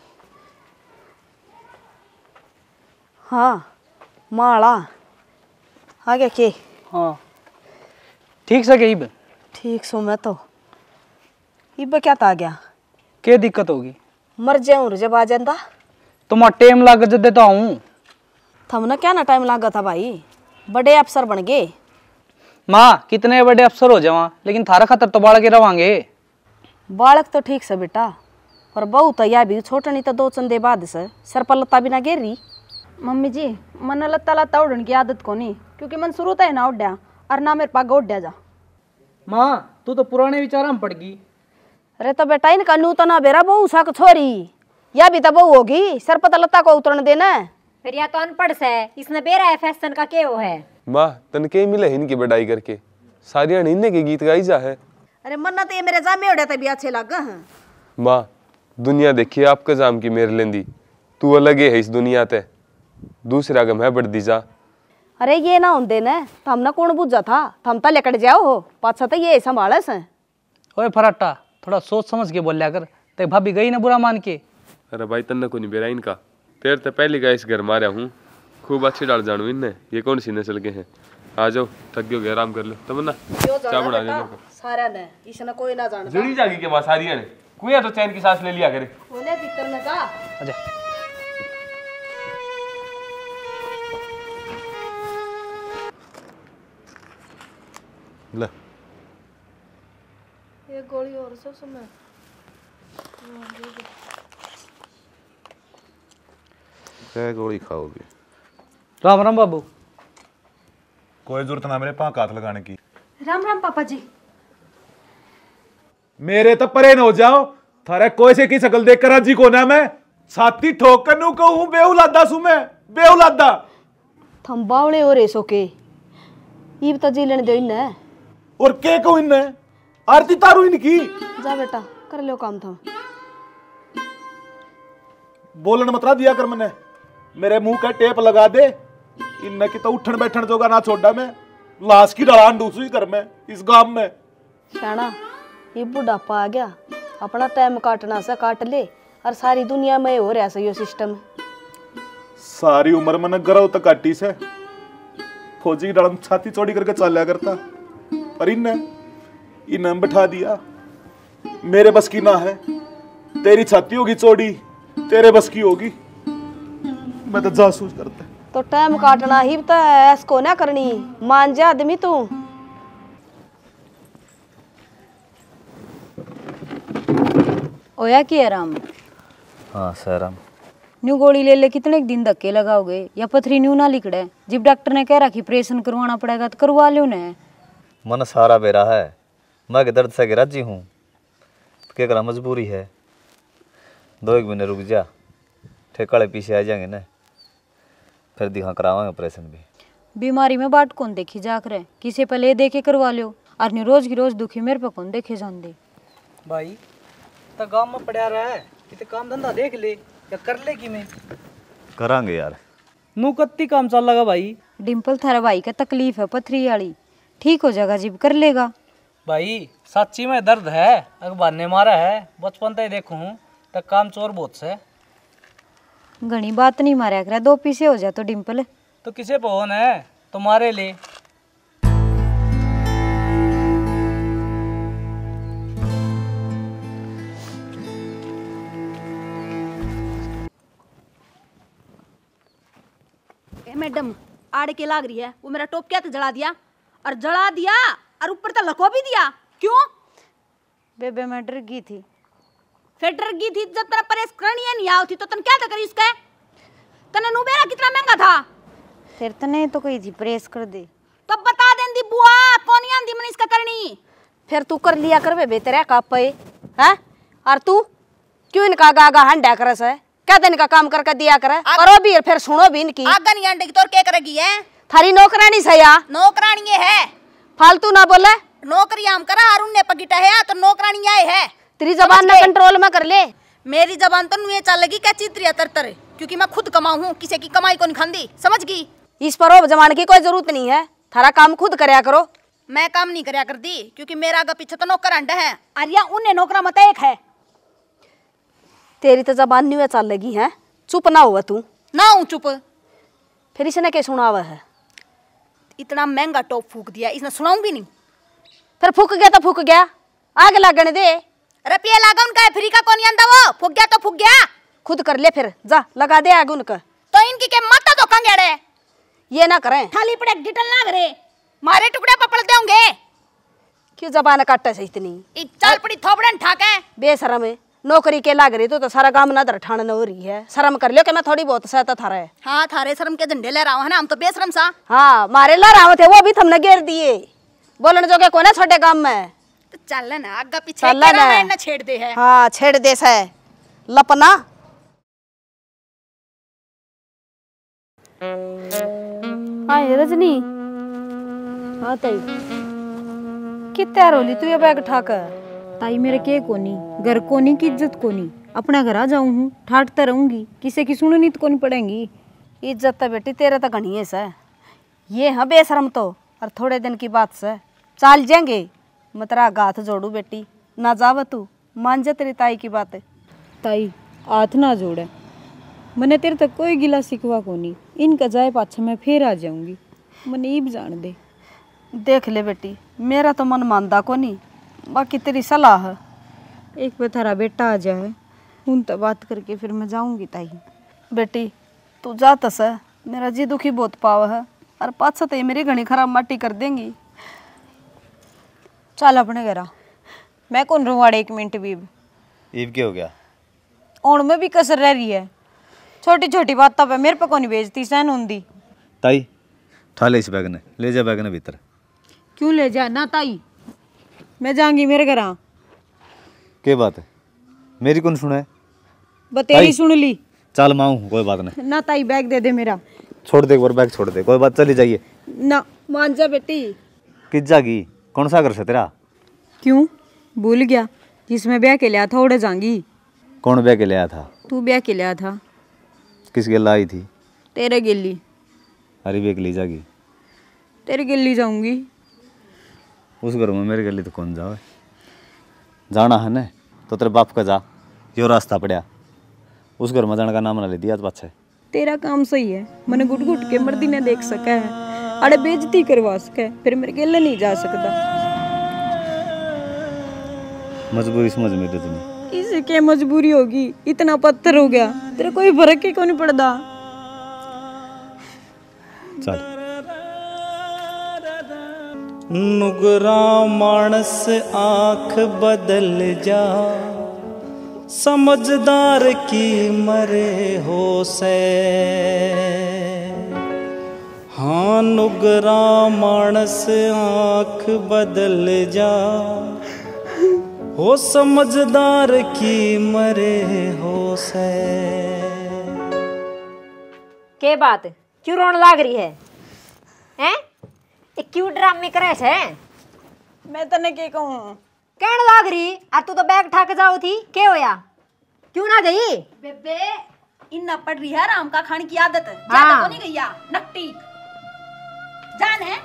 Speaker 3: हाँ माला आ गया के?
Speaker 4: हाँ ठीक से गई।
Speaker 3: ठीक सो मैं तो इब क्या था गया?
Speaker 4: क्या दिक्कत होगी?
Speaker 3: मर जाऊं जब आ जाता।
Speaker 4: तुम टाइम लाग देता हूँ।
Speaker 3: थमना क्या ना टाइम लागा था भाई, बड़े अफसर बन गए।
Speaker 4: माँ कितने बड़े अफसर हो जावा, लेकिन थारा खतर तो बालक रवांगे।
Speaker 3: बालक तो ठीक से बेटा, पर बहू तो या भी छोटा नहीं तो 2 चंदे बाद से सर पर लत्ता भी ना गिर रही।
Speaker 8: मम्मी जी मन लत्ता लत्ता उड़न की आदत को नहीं, क्योंकि मन शुरू तो है ना उड्या और ना मेरे पास उड्या जा।
Speaker 4: माँ तू तो पुराने विचार में पड़ गई।
Speaker 3: अरे तो बेटा इनका नू तो ना बेरा बहू सा छोरी, या भी तो बहू होगी, सर पर लत्ता को उतरन देना।
Speaker 11: फिर या तो अनपढ़ से इसने बेरा है फैशन का क्या वो है।
Speaker 10: माँ तन के मिले इनकी बढ़ाई करके, सारी इन्ने के गीत गाई जा है।
Speaker 3: अरे मन्ना तो ये मेरे जामे उड़े तभी अच्छे लगा हैं।
Speaker 10: माँ दुनिया देखिए आपका जाम की मेर लेंदी, तू अलग है इस दुनिया ते, दूसरा गम है बढ़ दी जा।
Speaker 3: अरे ये ना होंदे न, तो हमने कौन बुझा था? थम तो लेकर जाओ हो, पाछा तो ये संभाले से।
Speaker 4: ओए फराटा, थोड़ा सोच समझ के बोलिया कर। ते भाभी गई ना बुरा मान के।
Speaker 10: अरे भाई तन्ना को नहीं बेरा इनका, तेरे तो पहली का इस घर मारा हूँ, खूब अच्छी डाल जानू इनने। ये कौन सी नस्ल के हैं? आ जाओ, थक गए, आराम कर लो। तमन्ना चाय बना देना
Speaker 3: सारा ने, इसने कोई ना जाने
Speaker 10: जड़ी जागी के बाद सारी ने कुया तो चैन की सांस ले लिया करे।
Speaker 3: बोले भीतर न जा।
Speaker 4: आजा।
Speaker 2: ले
Speaker 3: एक गोली और सब समय।
Speaker 2: क्या गोली खाओगे?
Speaker 4: राम राम बाबू।
Speaker 2: कोई जरूरत ना मेरे पाँव हाथ लगाने की।
Speaker 8: राम राम पापा जी।
Speaker 2: मेरे तो परे न हो जाओ, थारे कोई से की शकल देख कर जी को ना मैं छाती ठोक कर नू कहूं बेउलादा सु मैं, बेउलादा।
Speaker 3: थम बावले हो रे सोके, इब तो जी लेने दो इन्ने।
Speaker 2: और के को इन्ने? आरती तारू इनकी।
Speaker 3: जा बेटा कर लो काम था।
Speaker 2: बोलन मतरा दिया कर मने, मेरे मुंह का टेप लगा दे। इन्ने की तो उठन बैठन जोगा ना छोड़ा मैं, लाश की डलान डूसू ही कर मैं इस गांव में।
Speaker 3: शाना ये बुढ़ापा आ गया, अपना टाइम काटना से काट ले, और सारी दुनिया में हो रहा है यो सिस्टम।
Speaker 2: सारी उम्र मैंने गरव तक काटी से, फौजी की डड़म छाती चौड़ी करके चल करता, पर इन्हें बैठा दिया। मेरे बस की ना है, तेरी छाती होगी चौड़ी, तेरे बस की होगी। मैं तो जासूस करता।
Speaker 3: तो टाइम काटना ही तो ऐसको ना करनी, मान जा आदमी तू।
Speaker 8: ओया की आराम।
Speaker 9: हाँ सैराम।
Speaker 8: न्यू गोली ले ले कितने दिन धक्के लगाओगे, या पथरी न्यू ना लिकड़े। जब डॉक्टर ने कह रहा कि ऑपरेशन करवाना पड़ेगा तो करवा लो ने।
Speaker 9: मन सारा बेरा है, मैं के दर्द से गिराजी हूँ, क्या करा मजबूरी है। 2-1 महीने रुक जा, ठेकाड़े पीछे आ जाएंगे ना, फिर दिखा करावांगे ऑपरेशन भी।
Speaker 8: बीमारी में बाट कौन देखी जाकर है, किसी पे ले दे के करवा लो। और न्यू रोज की रोज दुखी मेरे पे कौन देखे जान दे।
Speaker 4: भाई तो गांव में पड़ा रहा है, कितने काम धंधा देख ले या कर ले कि मैं
Speaker 9: करांगे यार।
Speaker 4: नू कत्ती काम चल लगा भाई।
Speaker 8: डिम्पल थारा भाई का तकलीफ है पथरी वाली, ठीक हो जाएगा जिब कर लेगा।
Speaker 4: भाई सच्ची में दर्द है, अखबार ने मारा है, बचपन से देखू हूँ तो काम चोर बहुत से।
Speaker 8: घनी बात नहीं मारा कर, 2 पीसे हो जाए तो डिम्पल
Speaker 4: तो किसे पवन है तुम्हारे लिए।
Speaker 14: मैडम आड़ के लाग रही है, वो मेरा टोप क्या तो जला दिया और ऊपर तो लको भी दिया। क्यों
Speaker 8: बेबे मैं डर गई थी।
Speaker 14: फिर डर गई थी जब तेरा परेश करनी नहीं आओ थी तो तन क्या था करी उसका। तने नुबेरा कितना महंगा था।
Speaker 8: फिर तने तो कही थी प्रेस कर दे
Speaker 14: तो बता दें दी बुआ कौन आंदी मन इसका करनी।
Speaker 7: फिर तू कर लिया कर बे तेरा का पे हैं। और तू क्यों इनका गागा हंडा करस है, क्या दिन का काम करके दिया करे। करो भी फिर सुनो भी इनकी।
Speaker 14: आगा नहीं अंडे की तोर क्या करेगी है।
Speaker 7: थारी नौकरानी सया
Speaker 14: नौकरानी है,
Speaker 7: फालतू ना बोले।
Speaker 14: नौकरी हम करा अरुण ने पगीटा है तो नौकरानी आए है।
Speaker 7: तेरी जबान ना कंट्रोल में कर ले।
Speaker 14: मेरी जबान तो नुए चल लगी क्या चित्रिया तर, क्योंकि मैं खुद कमाऊ हूँ, किसी की कमाई को नहीं खांदी, समझ गई।
Speaker 7: इस पर अब जमान की कोई जरूरत नहीं है, थारा काम खुद करया करो।
Speaker 14: मैं काम नहीं करया कर दी क्योंकि मेरा आगे पीछे तो नौकर अंडा है। अरिया उन्हें नौकरा मत एक है।
Speaker 7: तेरी तो जबान न्यू चल लगी है, चुप ना हुआ तू।
Speaker 14: ना हूँ चुप।
Speaker 7: फिर इसने क्या सुनावा है।
Speaker 14: इतना महंगा टॉप फूक दिया, इसने सुनाऊं भी नहीं।
Speaker 7: फिर फूक गया तो फूक गया, आग लगने दे।
Speaker 14: रुपया लागा उनका फ्री का कौन आंदा, वो फूक गया तो फूक गया।
Speaker 7: खुद कर ले फिर, जा लगा दे आग उनका।
Speaker 14: तो इनकी के माता तो खंगेड़े
Speaker 7: ये ना करें।
Speaker 14: थाली पड़े गिटल ना करे, मारे टुकड़े पपड़ देंगे।
Speaker 7: क्यों जबान काटे से इतनी।
Speaker 14: चल पड़ी थोबड़न ठाके
Speaker 7: बेशरम है। नौकरी के लाग रही तो सारा काम ना दरठान हो रही है। शर्म कर लियो कि मैं थोड़ी बहुत सहता थारा है।
Speaker 14: हाँ थारे शर्म के झंडे ले रहा हूँ ना, हम तो बेशरम सा।
Speaker 7: हाँ मारे ला रहा थे, वो भी तुमने घेर दिए। बोलने जो के कोई ना छोटे काम में
Speaker 14: तो चल ना आगा पीछे ना छेड़ दे है।
Speaker 7: हाँ छेड़ दे से लपना। हाँ रजनी। हाँ ताई कितने रोली तू ये बैग ठाकर।
Speaker 8: ताई मेरे के कोनी घर कोनी की इज्जत कोनी, अपना घर आ जाऊँ हूँ ठाटता रहूंगी, किसी की सुननी तो कोनी पड़ेगी।
Speaker 7: इज्जत तो बेटी तेरे तो घनी है से, ये हाँ बेशरम तो और थोड़े दिन की बात से चाल जाएंगे। मतरा गाथ जोड़ू बेटी, ना जाव तू मान जा तेरी ताई की बात।
Speaker 8: ताई हाथ ना जोड़े, मैंने तेरे तक कोई गिला सिकवा कोनी, इनका जाए पाछा मैं फिर आ जाऊंगी, मैंने ईब जान दे।
Speaker 7: देख ले बेटी मेरा तो मन मानदा को नहीं, बाकी तेरी सलाह है।
Speaker 8: एक बार थारा बेटा आ जाए उन तो बात करके फिर मैं जाऊंगी। ताई
Speaker 7: बेटी तू जात से मेरा जी दुखी बहुत पाव है और पाछा तो मेरी घनी खराब माटी कर देंगी।
Speaker 8: चल अपने घर आ, मैं कौन रुवाड़े 1 मिनट भी।
Speaker 9: ईब क्या हो गया।
Speaker 8: और में भी कसर रह रही है, छोटी छोटी बातों पे मेरे पे कौन बेइज्जती सहन होंदी।
Speaker 9: ताई ठा ले इस बैग ने, ले जा बैग ने भीतर।
Speaker 8: क्यों ले जा ना ताई, मैं जाऊंगी मेरे घर आ।
Speaker 9: क्या बात है, मेरी कौन सुने।
Speaker 8: बतेरी सुन ली।
Speaker 9: चल माऊ कोई बात नहीं।
Speaker 8: ना ताई बैग दे दे मेरा।
Speaker 9: छोड़ दे एक बार, बैग छोड़ दे, कोई बात चली जाइए
Speaker 8: ना।
Speaker 7: मान जा बेटी।
Speaker 9: किस जागी, कौन सा घर से तेरा।
Speaker 8: क्यों भूल गया, जिसमें ब्याह के लिया था उड़े जाऊंगी।
Speaker 9: कौन ब्याह के लिया था।
Speaker 8: तू ब्याह के लिया था।
Speaker 9: किस गेला आई थी।
Speaker 8: तेरे गिल्ली।
Speaker 9: अरे ब्याह के लिए जागी।
Speaker 8: तेरे गिल्ली जाऊंगी।
Speaker 9: उस घर में मेरे गली तो कौन जाओ, जाना है न तो तेरे बाप का जा, यो रास्ता पड़ा, उस घर में जाने का नाम ना ले दिया पाछे।
Speaker 8: तेरा काम सही है, मैंने गुट गुट के मर्दी ने देख सका है, अरे बेइज्जती करवा सके, फिर मेरे गेले नहीं जा सकता।
Speaker 9: मजबूरी समझ में तुमने।
Speaker 8: इसे क्या मजबूरी होगी, इतना पत्थर हो गया, तेरे कोई फर्क ही क्यों नहीं पड़ता।
Speaker 9: चल
Speaker 12: नुगरा मानस आँख बदल जा, समझदार की मरे हो से हाँ नुगरा मानस आँख बदल जा हो समझदार की मरे हो से।
Speaker 11: के बात क्यों रोने लाग रही है हैं? ये क्यों ड्रामे करे छे?
Speaker 3: मैं तने के कहूं
Speaker 11: कहने लाग रही आ तू तो बैग उठा के जाओ थी के होया क्यों ना गई?
Speaker 14: बेबे इन पड़ रही है राम का खाने की आदत ज्यादा तो नहीं गई नकटी जान है।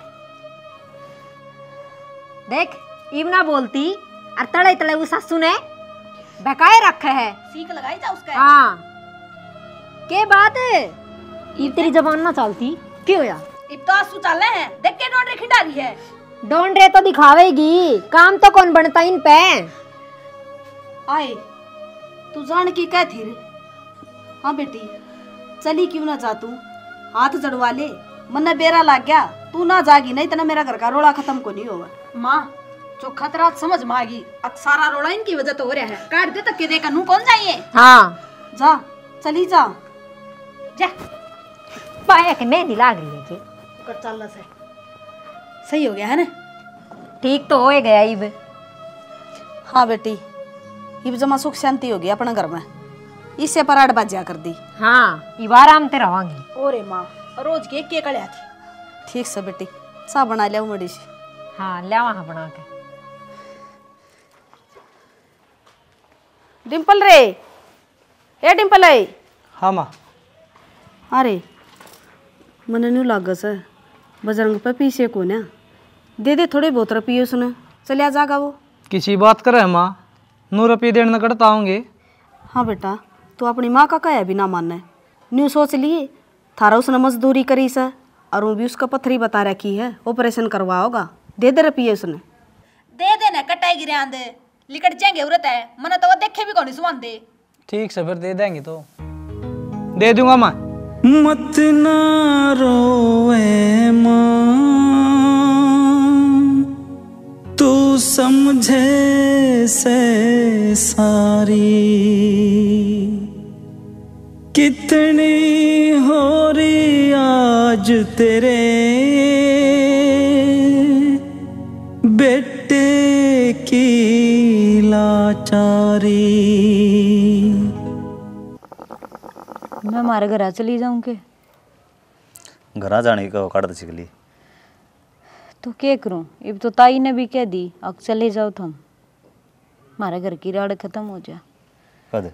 Speaker 11: देख इब ना बोलती और तड़े तड़े वो सासू ने बकाए रखे है
Speaker 14: सीख लगाई जा उसका।
Speaker 11: हाँ के बात इब तेरी जबान ना चलती क्यों होया?
Speaker 14: इब तो आंसू चल रहे हैं देख के डोंडरे खिंडा रही है।
Speaker 11: डोंडरे तो दिखावेगी काम तो कौन बनता इन पे।
Speaker 3: आए तू जान की कह थी रे? हाँ बेटी चली क्यों ना जा तू हाथ जड़वा ले मन बेरा लाग गया तू ना जागी नहीं तना मेरा घर का रोड़ा खत्म को नहीं होगा।
Speaker 14: माँ जो खतरा समझ में आगी अब सारा रोड़ा इनकी वजह तो हो रहा है काट दे तक के देखा नू कौन जाइए।
Speaker 11: हाँ
Speaker 3: जा चली जा
Speaker 14: जा
Speaker 11: पाया के मेहंदी लाग रही है कि
Speaker 14: कर चल से सही हो गया है ना?
Speaker 11: ठीक तो हो गया इब।
Speaker 3: हाँ बेटी इब जमा सुख शांति हो गई अपने घर में इससे पराड बाजिया कर दी।
Speaker 11: हाँ इब आराम ते रवांगी।
Speaker 14: ओरे माँ रोज के कड़िया थी।
Speaker 3: ठीक से बेटी चा बना लिया मड़ी से।
Speaker 11: हाँ ले वहां बना के।
Speaker 3: डिम्पल रे ए डिम्पल है।
Speaker 4: हाँ माँ।
Speaker 3: अरे मने न्यू लागस है बजरंग पे पीछे को ना दे दे थोड़े बहुत रुपये उसने चलिया जागा वो।
Speaker 4: किसी बात करे माँ 9 रुपये देने कटता होंगे।
Speaker 3: हाँ बेटा तू अपनी माँ का कहे भी ना मानने न्यू सोच लिए थारा उसने मजदूरी करी से और वो भी उसका पत्थरी बता रखी है ऑपरेशन करवा होगा दे दे रुपये उसने।
Speaker 14: दे देना कटाई गिरे आंदे लिकट जाएंगे उरत है मना तो वो देखे भी कौन सुन दे।
Speaker 4: ठीक से फिर दे देंगे तो दे दूंगा माँ।
Speaker 12: मत ना रोए माँ तू समझे से सारी कितनी हो रही आज तेरे बेटे की लाचारी।
Speaker 8: मैं हमारे घर चली जाऊं के
Speaker 9: घर जाने की कहो काट छिकली
Speaker 8: तो क्या करूं अब तो ताई ने भी कह दी अब चले जाओ तुम हमारे घर की राड़ खत्म हो जा।
Speaker 9: कद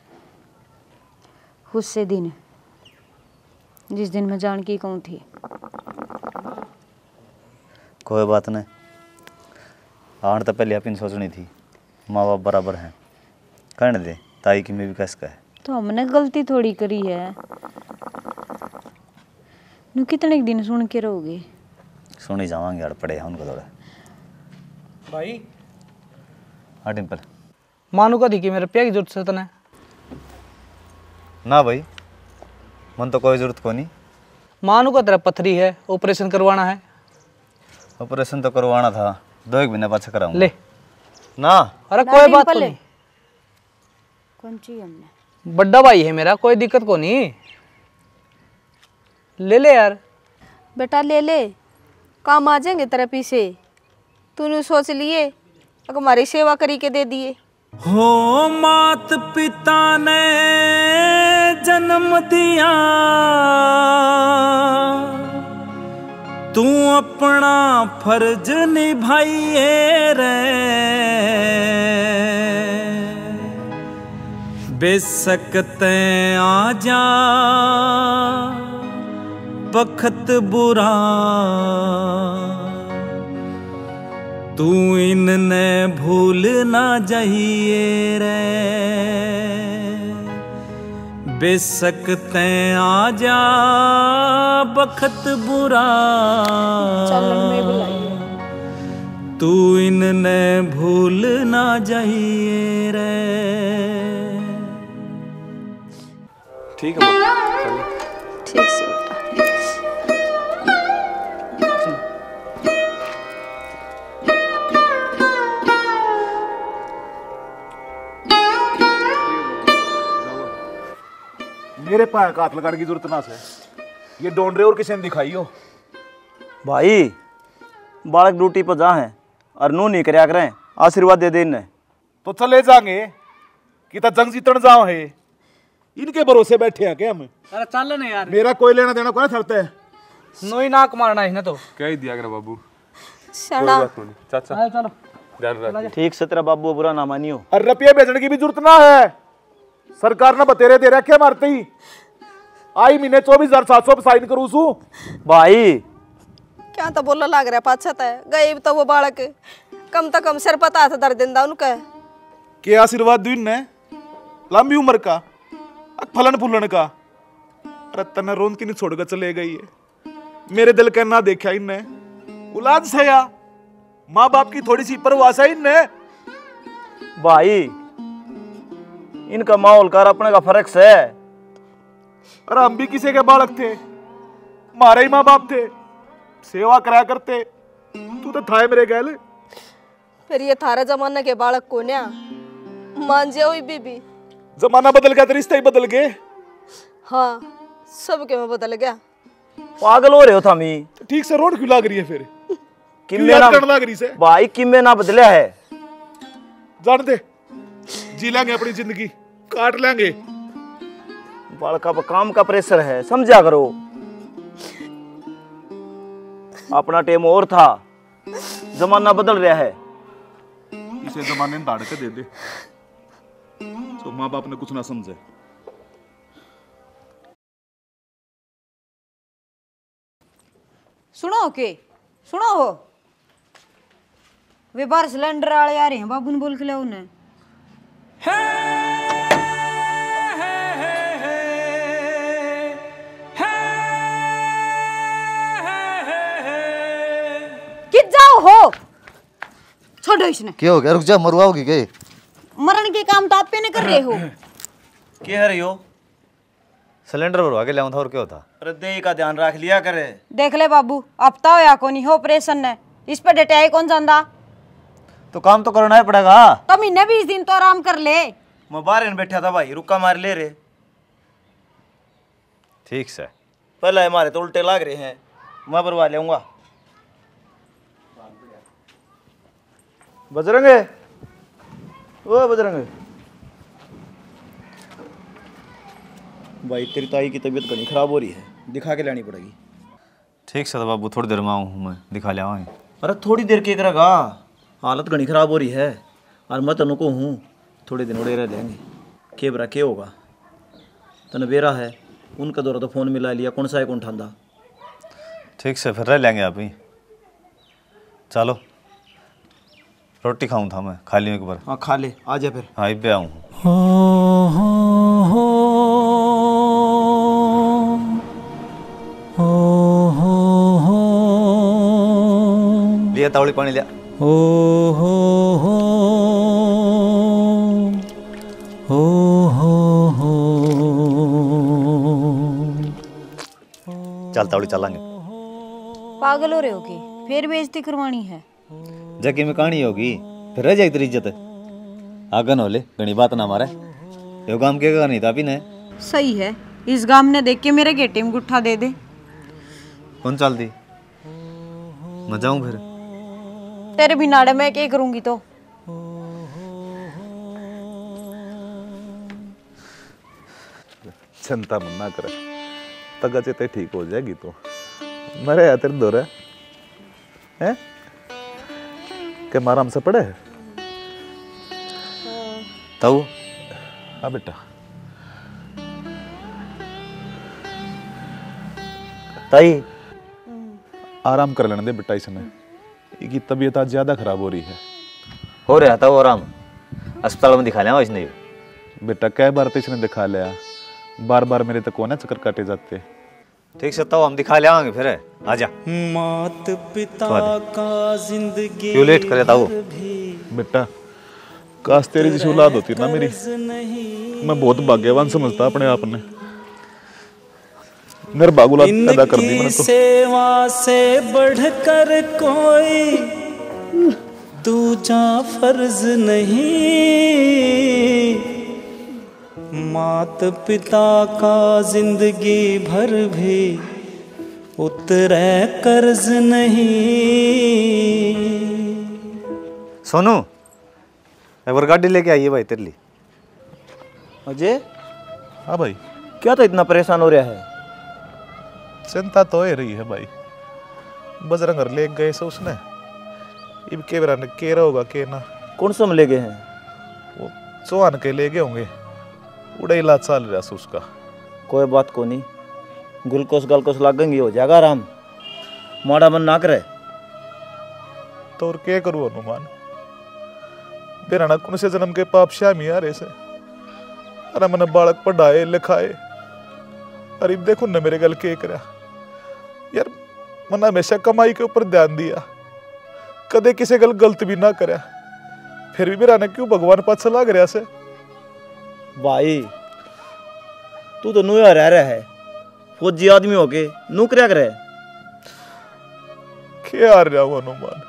Speaker 8: उससे दिन जिस दिन मैं जान की कहूँ थी।
Speaker 9: कोई बात नहीं आने तो पहले अपन सोचनी थी माँ बाप बराबर हैं कहने दे ताई की में भी कैस का है
Speaker 8: तो हमने गलती थोड़ी करी है नु कितने दिन सुन के रहोगे।
Speaker 9: सुनी जावांगे यार पड़े हैं उनको थोड़ा
Speaker 4: भाई।
Speaker 9: हाँ डिम्पल
Speaker 4: मानू का थी कि मेरे रुपया की जरूरत है तने
Speaker 9: ना भाई मन तो कोई जरूरत को नहीं।
Speaker 4: मानू का तेरा पथरी है ऑपरेशन करवाना है।
Speaker 9: ऑपरेशन तो करवाना था 2 महीने पाछे कराऊंगा।
Speaker 4: ले
Speaker 9: ना
Speaker 4: अरे कोई बात तो नहीं
Speaker 8: कौन ची हमने
Speaker 4: बड़ा भाई है मेरा कोई दिक्कत को नहीं ले ले यार।
Speaker 3: बेटा ले ले काम आ जाएंगे तेरे पीछे तूने सोच लिए अगर हमारी सेवा करी के दे दिए।
Speaker 12: हो मात पिता ने जन्म दिया तू अपना फर्ज निभाइए रे बेशक तैं आ जा बखत बुरा तू इनने भूल ना जाइए रे बेशक तैं आ जा बखत बुरा तू इनने भूल ना जाइए रे।
Speaker 10: ठीक है चलो
Speaker 3: ठीक से
Speaker 2: मेरे पाए का हाथ लगाने की जरूरत ना से, ये ढूंढ रहे और किसी ने दिखाई हो।
Speaker 5: भाई बालक ड्यूटी पर जा है और नू नहीं करया करें, आशीर्वाद दे दे इन्हें।
Speaker 2: तो चले जाएंगे कि ता जंग जीतन जाओ है, इनके भरोसे बैठे हैं क्या हम?
Speaker 4: अरे चल ना यार,
Speaker 2: मेरा कोई लेना देना कोई थरते है।
Speaker 4: नोई नाक मारना है ना तो
Speaker 10: कह ही दिया कर बाबू।
Speaker 3: शाना
Speaker 10: चाचा
Speaker 4: चलो
Speaker 10: ध्यान रख।
Speaker 5: ठीक से तेरा बाबू बुरा ना मानियो।
Speaker 2: और रुपये भेजने की भी जरूरत ना है, सरकार ने बतेरे दे रखे मारते ही आई महीने 24,700 साइन करूँ सू।
Speaker 5: भाई
Speaker 3: क्या तो बोला लाग रहा पाछा था गए तो वो बालक कम तो कम सिर पता था दर्द दिन उनका
Speaker 2: के आशीर्वाद दू ने लंबी उम्र का फलन फूलन का। अरे तने रोन की नहीं छोड़कर चले गई है, मेरे दिल का ना देखा इनने, औलाद से या माँ बाप की थोड़ी सी परवाह है इनने।
Speaker 5: भाई इनका माहौल का अपने का फर्क है।
Speaker 2: अरे हम भी किसी के बालक थे, हमारे ही माँ बाप थे, सेवा करा करते, तू तो था मेरे गैल।
Speaker 3: फिर ये थारा जमाना के बालक को न्या मान जाओ बीबी,
Speaker 2: जमाना बदल गया तो रिश्ते ही बदल गए।
Speaker 3: हाँ सब के में बदल गया।
Speaker 5: पागल हो रहे हो थामी,
Speaker 2: ठीक से रोड क्यों लाग रही है फिर?
Speaker 5: किम्मे ना
Speaker 2: लाग रही से
Speaker 5: भाई, किम्मे ना बदले है।
Speaker 2: जान दे, जी लेंगे अपनी जिंदगी, काट लेंगे।
Speaker 5: बालका पर काम का प्रेशर है, समझा करो। अपना टाइम और था, जमाना बदल रहा है।
Speaker 2: इसे जमाने ने दाड़ के दे दे, तो माँ बाप ने कुछ ना समझे।
Speaker 8: सुनो के सुनो हो, वे बाहर सिलेंडर वाले आ रहे हैं, बाबू ने बोल के लाओ उन्हें। कित जाओ हो, छोड़ो इसने।
Speaker 9: क्या हो गया? रुक जा, मरवाओगी के?
Speaker 8: मरण के काम तो आप पे न कर रहे हो।
Speaker 5: क्या है रही हो?
Speaker 9: सिलेंडर भरवा के लाऊं था और क्या होता?
Speaker 5: अरे दे का ध्यान रख लिया करे।
Speaker 8: देख ले बाबू, अब तो या को नहीं हो ऑपरेशन है, इस पे डटे कौन जानदा?
Speaker 9: तो काम तो करना ही पड़ेगा।
Speaker 8: तो महीने 20 दिन तो आराम कर ले।
Speaker 5: मैं बाहर बैठा था भाई, रुका मार ले रहे।
Speaker 9: ठीक से
Speaker 5: पहले हमारे तो उल्टे लाग रहे हैं, मैं भरवा लूंगा। बजरंगे, ओ बजरंगे भाई, तेरी ताई की तबीयत घनी खराब हो रही है, दिखा के लानी पड़ेगी।
Speaker 9: ठीक से तो बाबू, थोड़ी देर में आऊँ मैं, दिखा ले आऊँगी।
Speaker 5: अरे थोड़ी देर के करेगा, हालत घनी खराब हो रही है और मैं तनु को हूँ, थोड़े दिन उड़े रह लेंगे। के बरा के होगा, तने बेरा है, उनका दौरा तो फोन मिला लिया, कौन सा है कौन ठांदा।
Speaker 9: ठीक से फिर रह लेंगे आप ही। चलो रोटी खाऊं था मैं, खा लियो एक बार।
Speaker 5: हाँ खा ले, आ जा फिर।
Speaker 9: हाँ पे आऊँ। लिया तावड़ी पानी लिया। चल तावड़ी चलेंगे।
Speaker 8: पागल हो रहे हो कि फिर बेइज्जती करवानी है?
Speaker 9: जगह में कहानी होगी, फिर रह जाएगी तेरी इज्जत। आगन होले घनी बात ना मारे, यो काम के नहीं था ने।
Speaker 8: सही है, इस गाम ने देख के मेरे गेटे में गुट्ठा दे दे।
Speaker 9: कौन चल दी? मैं जाऊं फिर?
Speaker 8: तेरे भी नाड़े में क्या करूंगी तो?
Speaker 2: चिंता मत ना कर, तगा चेते ठीक हो जाएगी। तो मरे या तेरे दौरे हैं के मारा हमसे पड़े है
Speaker 9: ताऊ।
Speaker 2: हाँ बेटा,
Speaker 5: ताई
Speaker 2: आराम कर लेने दे बेटा, इसने इसकी तबीयत आज ज्यादा खराब हो रही है।
Speaker 9: हो रहा था वो आराम, अस्पताल में दिखा लिया इसने।
Speaker 2: बेटा कई बार तो इसने दिखा लिया, बार बार मेरे तक कौन चक्कर काटे जाते।
Speaker 9: ठीक से ताऊ, हम दिखा ले आएंगे फिर। आजा।
Speaker 12: मात पिता का जिंदगी
Speaker 9: क्यों लेट करे ताऊ?
Speaker 2: बेटा काश तेरी जैसी औलाद होती ना मेरी, मैं बहुत भाग्यवान समझता अपने आप ने। निर्भाग औलाद पैदा कर दी मैंने तो।
Speaker 12: सेवा से बढ़कर कोई दूजा फर्ज नहीं, मात पिता का जिंदगी भर भी उतरे कर्ज नहीं।
Speaker 9: सोनू एक बार गाड़ी लेके आइए भाई तेरे लिए।
Speaker 5: अजय,
Speaker 2: हाँ भाई,
Speaker 5: क्या तो इतना परेशान हो रहा है?
Speaker 2: चिंता तो हो रही है भाई। बजरंग ले गए से उसने, इब के बेरा ने के होगा के ना।
Speaker 5: कौन सा में ले गए हैं?
Speaker 2: वो चौहान के ले गए होंगे, उड़ा इलाज चल रहा है उसका।
Speaker 5: कोई बात को नहीं, ग्लूकोस गलकोस लगेंगे हो जाएगा आराम, माड़ा मन ना करे।
Speaker 2: तो और क्या करूँ हनुमान, मेरा ना कौन से जन्म के पाप श्यामी आ रहे से। अरे मैंने बालक पढ़ाए लिखाए, अरे देखो न मेरे गल के करा यार। मैंने हमेशा कमाई के ऊपर ध्यान दिया, कदे किसी गल गलत भी ना करा, फिर भी मेरा ने क्यों भगवान पास लाग रहा से।
Speaker 5: भाई तू तो नुया रह रहा है, फौजी आदमी हो के नू क्या करे?
Speaker 2: क्या आ रहा हूं हनुमान,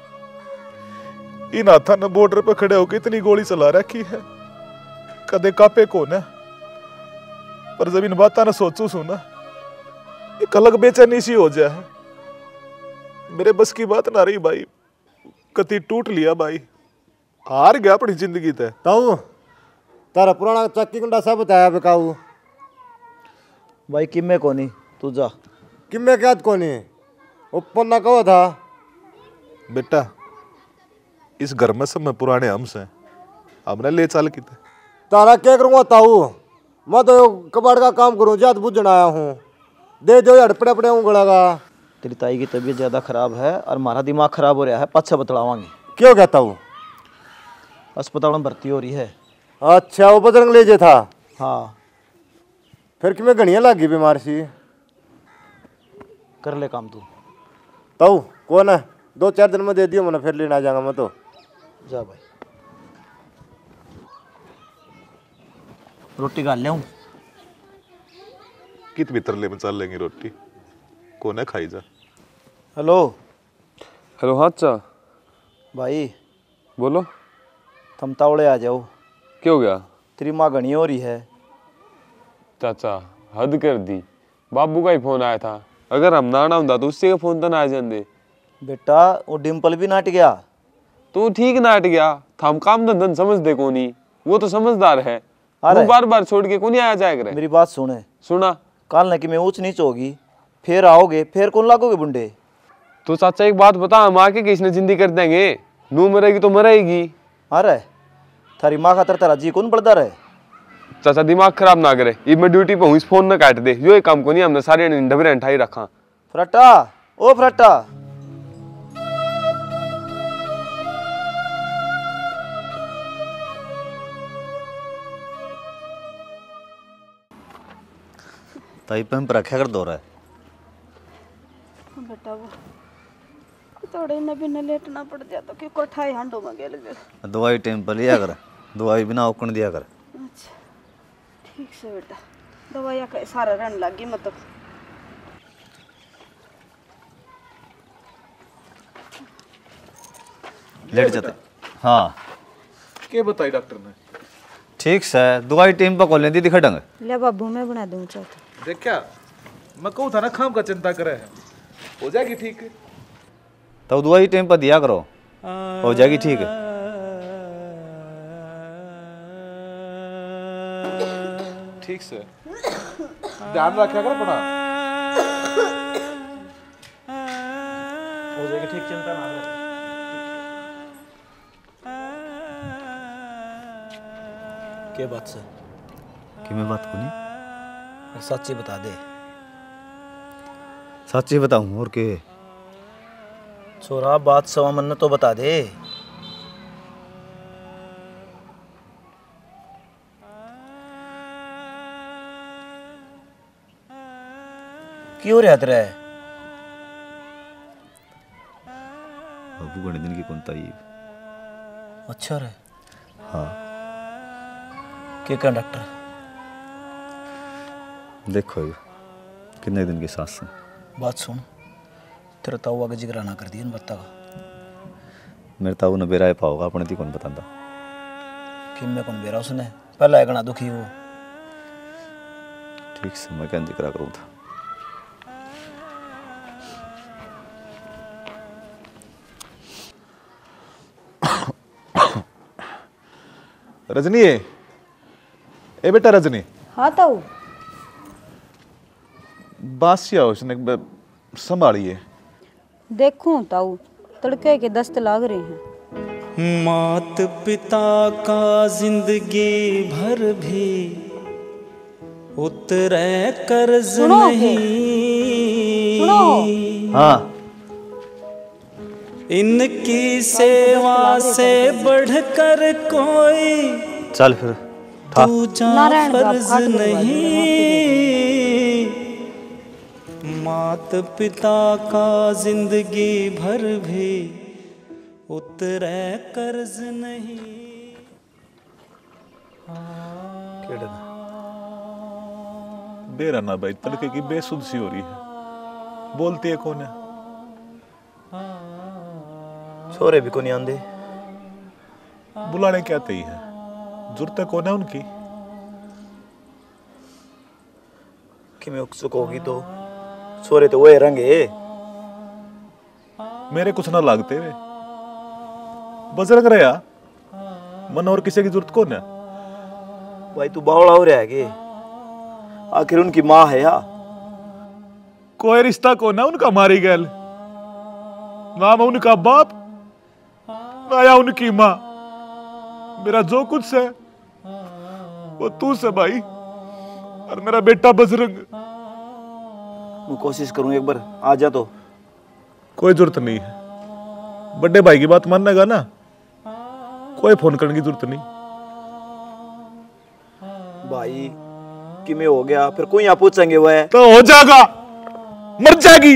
Speaker 2: इन हाथा ने बॉर्डर पे खड़े होकर इतनी गोली चला रखी है, कदे कापे कौन है। पर जब इन बात ना सोचू सुना, एक अलग बेचैनी सी हो जाए। मेरे बस की बात ना रही भाई, कति टूट लिया भाई, हार गया अपनी जिंदगी ते।
Speaker 15: ताऊ तारा पुराना चक्की कुंडा सब बताया बेकाऊ।
Speaker 5: भाई किम्मे को नहीं, तू जा।
Speaker 15: किम्मे क्या को नहीं, ऊपर ना कहो था।
Speaker 2: बेटा इस घर में सब में पुराने हम से, हमने ले चल की थे।
Speaker 15: तारा क्या करूँगा ताऊ, मैं तो कबाड़ का काम करूँ, जात बुझन आया हूँ, दे दो यार पड़े पड़े उंगड़ागा।
Speaker 5: तेरी ताई की तबीयत ज़्यादा खराब है और हमारा दिमाग खराब हो रहा है, पाछा बतलावांगे।
Speaker 15: क्यों कहता हूँ?
Speaker 5: अस्पताल में भर्ती हो रही है।
Speaker 15: अच्छा वो बजरंग ले जे था?
Speaker 5: हाँ।
Speaker 15: फिर कि मैं घड़िया लागी बीमार सी।
Speaker 5: कर ले काम तू।
Speaker 15: ताऊ कौन है, 2-4 दिन में दे दियो, मैंने फिर लेना आ जाऊंगा मैं तो।
Speaker 5: जा भाई, रोटी खा ले हूँ।
Speaker 2: कित भीतर ले में चल लेंगे रोटी, कौन है खाई जा।
Speaker 5: हेलो।
Speaker 10: हेलो हाँ चा।
Speaker 5: भाई
Speaker 10: बोलो।
Speaker 5: तुम तावड़े आ जाओ।
Speaker 10: क्या हो गया?
Speaker 5: तेरी माँ घनी हो रही है।
Speaker 10: चाचा हद कर दी, बाबू का ही फोन आया था, अगर हम ना होता तो उससे का फोन तो ना आ जाते।
Speaker 5: बेटा वो डिम्पल भी नाट गया।
Speaker 10: तो ठीक नाट गया, हम काम धंधन समझ दे कोनी, वो तो समझदार है, वो बार बार छोड़ के कोनी आया जाएगा।
Speaker 5: मेरी बात सुने।
Speaker 10: सुना।
Speaker 5: काल न कि मैं ऊंच नीच होगी, फिर आओगे, फिर कौन लागोगे बुंडे।
Speaker 10: तो चाचा एक बात बता, हम आके किसने जिंदगी कर देंगे, नू मरेगी तो मरेगी।
Speaker 5: अरे थारी माँ खातर तेरा जी कौन पड़ता रहे।
Speaker 10: चाचा दिमाग खराब ना करे, ये मैं ड्यूटी पे हूँ, इस फोन न काट दे, यो एक काम को नहीं, हमने सारे डबरे उठाई रखा।
Speaker 5: फ्रट्टा ओ फ्रट्टा।
Speaker 9: ताई पे हम पर रखा कर दो रहा है
Speaker 3: बेटा, वो थोड़े न भी न लेटना पड़ जाए तो क्यों कोठाई हांडो में गेल गए।
Speaker 9: दवाई टाइम पर लिया कर, दवाई बिना औकण दिया कर।
Speaker 3: अच्छा ठीक से बेटा, दवाइयाँ का सारा रन लगी मतलब।
Speaker 9: लेट जाते। हाँ
Speaker 2: क्या बताई डॉक्टर ने?
Speaker 9: ठीक से दवाई टाइम पर खोलने दी दिखा ढंग।
Speaker 8: ले बाबू मैं बना दूँ चाय।
Speaker 2: देखा मैं कहूँ था ना, खाम का चिंता करे, हो जाएगी ठीक।
Speaker 9: तो दवाई टाइम पर दिया करो, हो जाएगी ठीक है।
Speaker 2: ठीक से ध्यान रखा करो अपना,
Speaker 5: हो जाएगी ठीक, चिंता ना करो। क्या बात से?
Speaker 9: कि मैं बात को नहीं,
Speaker 5: सच्ची बता दे।
Speaker 9: सच्ची बताऊं और के?
Speaker 5: छोरा बात सवा मन तो बता दे। क्यों रहते रहे?
Speaker 9: बाबू घने दिन की कौन ताई।
Speaker 5: अच्छा रे।
Speaker 9: हाँ
Speaker 5: क्या कर डॉक्टर?
Speaker 9: देखो ये कितने दिन की सांस है।
Speaker 5: बात सुन, तेरा ताऊ आगे जिगरा ना कर दिया बता का।
Speaker 9: मेरे ताऊ ने बेरा पाओगा अपने ती कौन बताता।
Speaker 5: कि मैं कौन बेरा उसने पहला एक ना दुखी वो
Speaker 9: ठीक से मैं क्या जिक्र करूँ था।
Speaker 2: रजनी है ए बेटा रजनी।
Speaker 8: हाँ ताऊ।
Speaker 2: बासिया उसने संभालिए।
Speaker 8: देखूं ताऊ, तड़के के दस्त लाग रहे हैं।
Speaker 12: मात पिता का जिंदगी भर भी उतरे कर्ज नहीं।
Speaker 9: हाँ।
Speaker 12: इनकी सेवा से बढ़कर कोई
Speaker 9: चल फिर था।
Speaker 12: दूजा फर्ज नहीं। मात पिता का जिंदगी भर भी उतरे कर्ज नहीं।
Speaker 2: बेरा ना भाई, तड़के की बेसुध सी हो रही है। बोलती है कौन है?
Speaker 5: छोरे भी को नहीं आंदे।
Speaker 2: बुलाने क्या तई है? जरूरत कौन है उनकी?
Speaker 5: कि मैं उत्सुक होगी तो छोरे तो वो रंगे
Speaker 2: मेरे कुछ ना लागते वे। बजरंग रहा मन, और किसी की जरूरत कौन है?
Speaker 5: भाई तू बावड़ा हो रहा है कि आखिर उनकी माँ है या?
Speaker 2: कोई रिश्ता कौन है उनका मारी गैल? नाम उनका बाप या उनकी माँ। मेरा जो कुछ है वो तू से भाई, और मेरा बेटा बजरंग।
Speaker 5: मैं कोशिश करूं एक बार आ जा तो।
Speaker 2: कोई जरूरत नहीं है, बड़े भाई की बात माननेगा ना, कोई फोन करने की जरूरत नहीं।
Speaker 5: भाई कि मैं हो गया फिर कोई यहाँ पूछेंगे वो है
Speaker 2: तो हो जाएगा, मर जाएगी,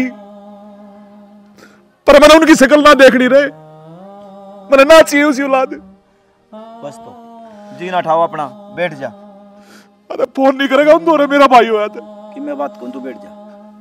Speaker 2: पर मैंने उनकी शक्ल ना देखनी रहे। मैंने ना चाहिए उसी औलाद।
Speaker 5: बस तो जीना ठाओ अपना, बैठ जा।
Speaker 2: अरे फोन नहीं करेगा उन दोनों, मेरा भाई होया था
Speaker 5: कि मैं बात करूं, तू बैठ जा।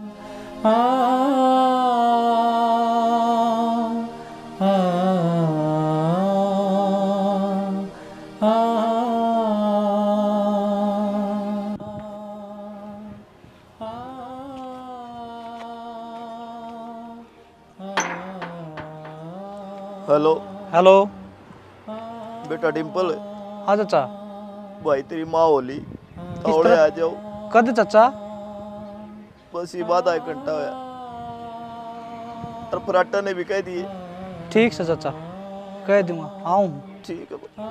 Speaker 5: हेलो
Speaker 4: हेलो
Speaker 5: बेटा डिम्पल।
Speaker 4: हाँ चाचा।
Speaker 5: भाई तेरी माँ होली थोड़े आ जाओ।
Speaker 4: कद चाचा?
Speaker 5: बस ये बात 1 घंटा होया, और फराटा ने भी कह दिए।
Speaker 4: ठीक से चाचा, कह दूंगा, आऊं।
Speaker 5: ठीक है भाई।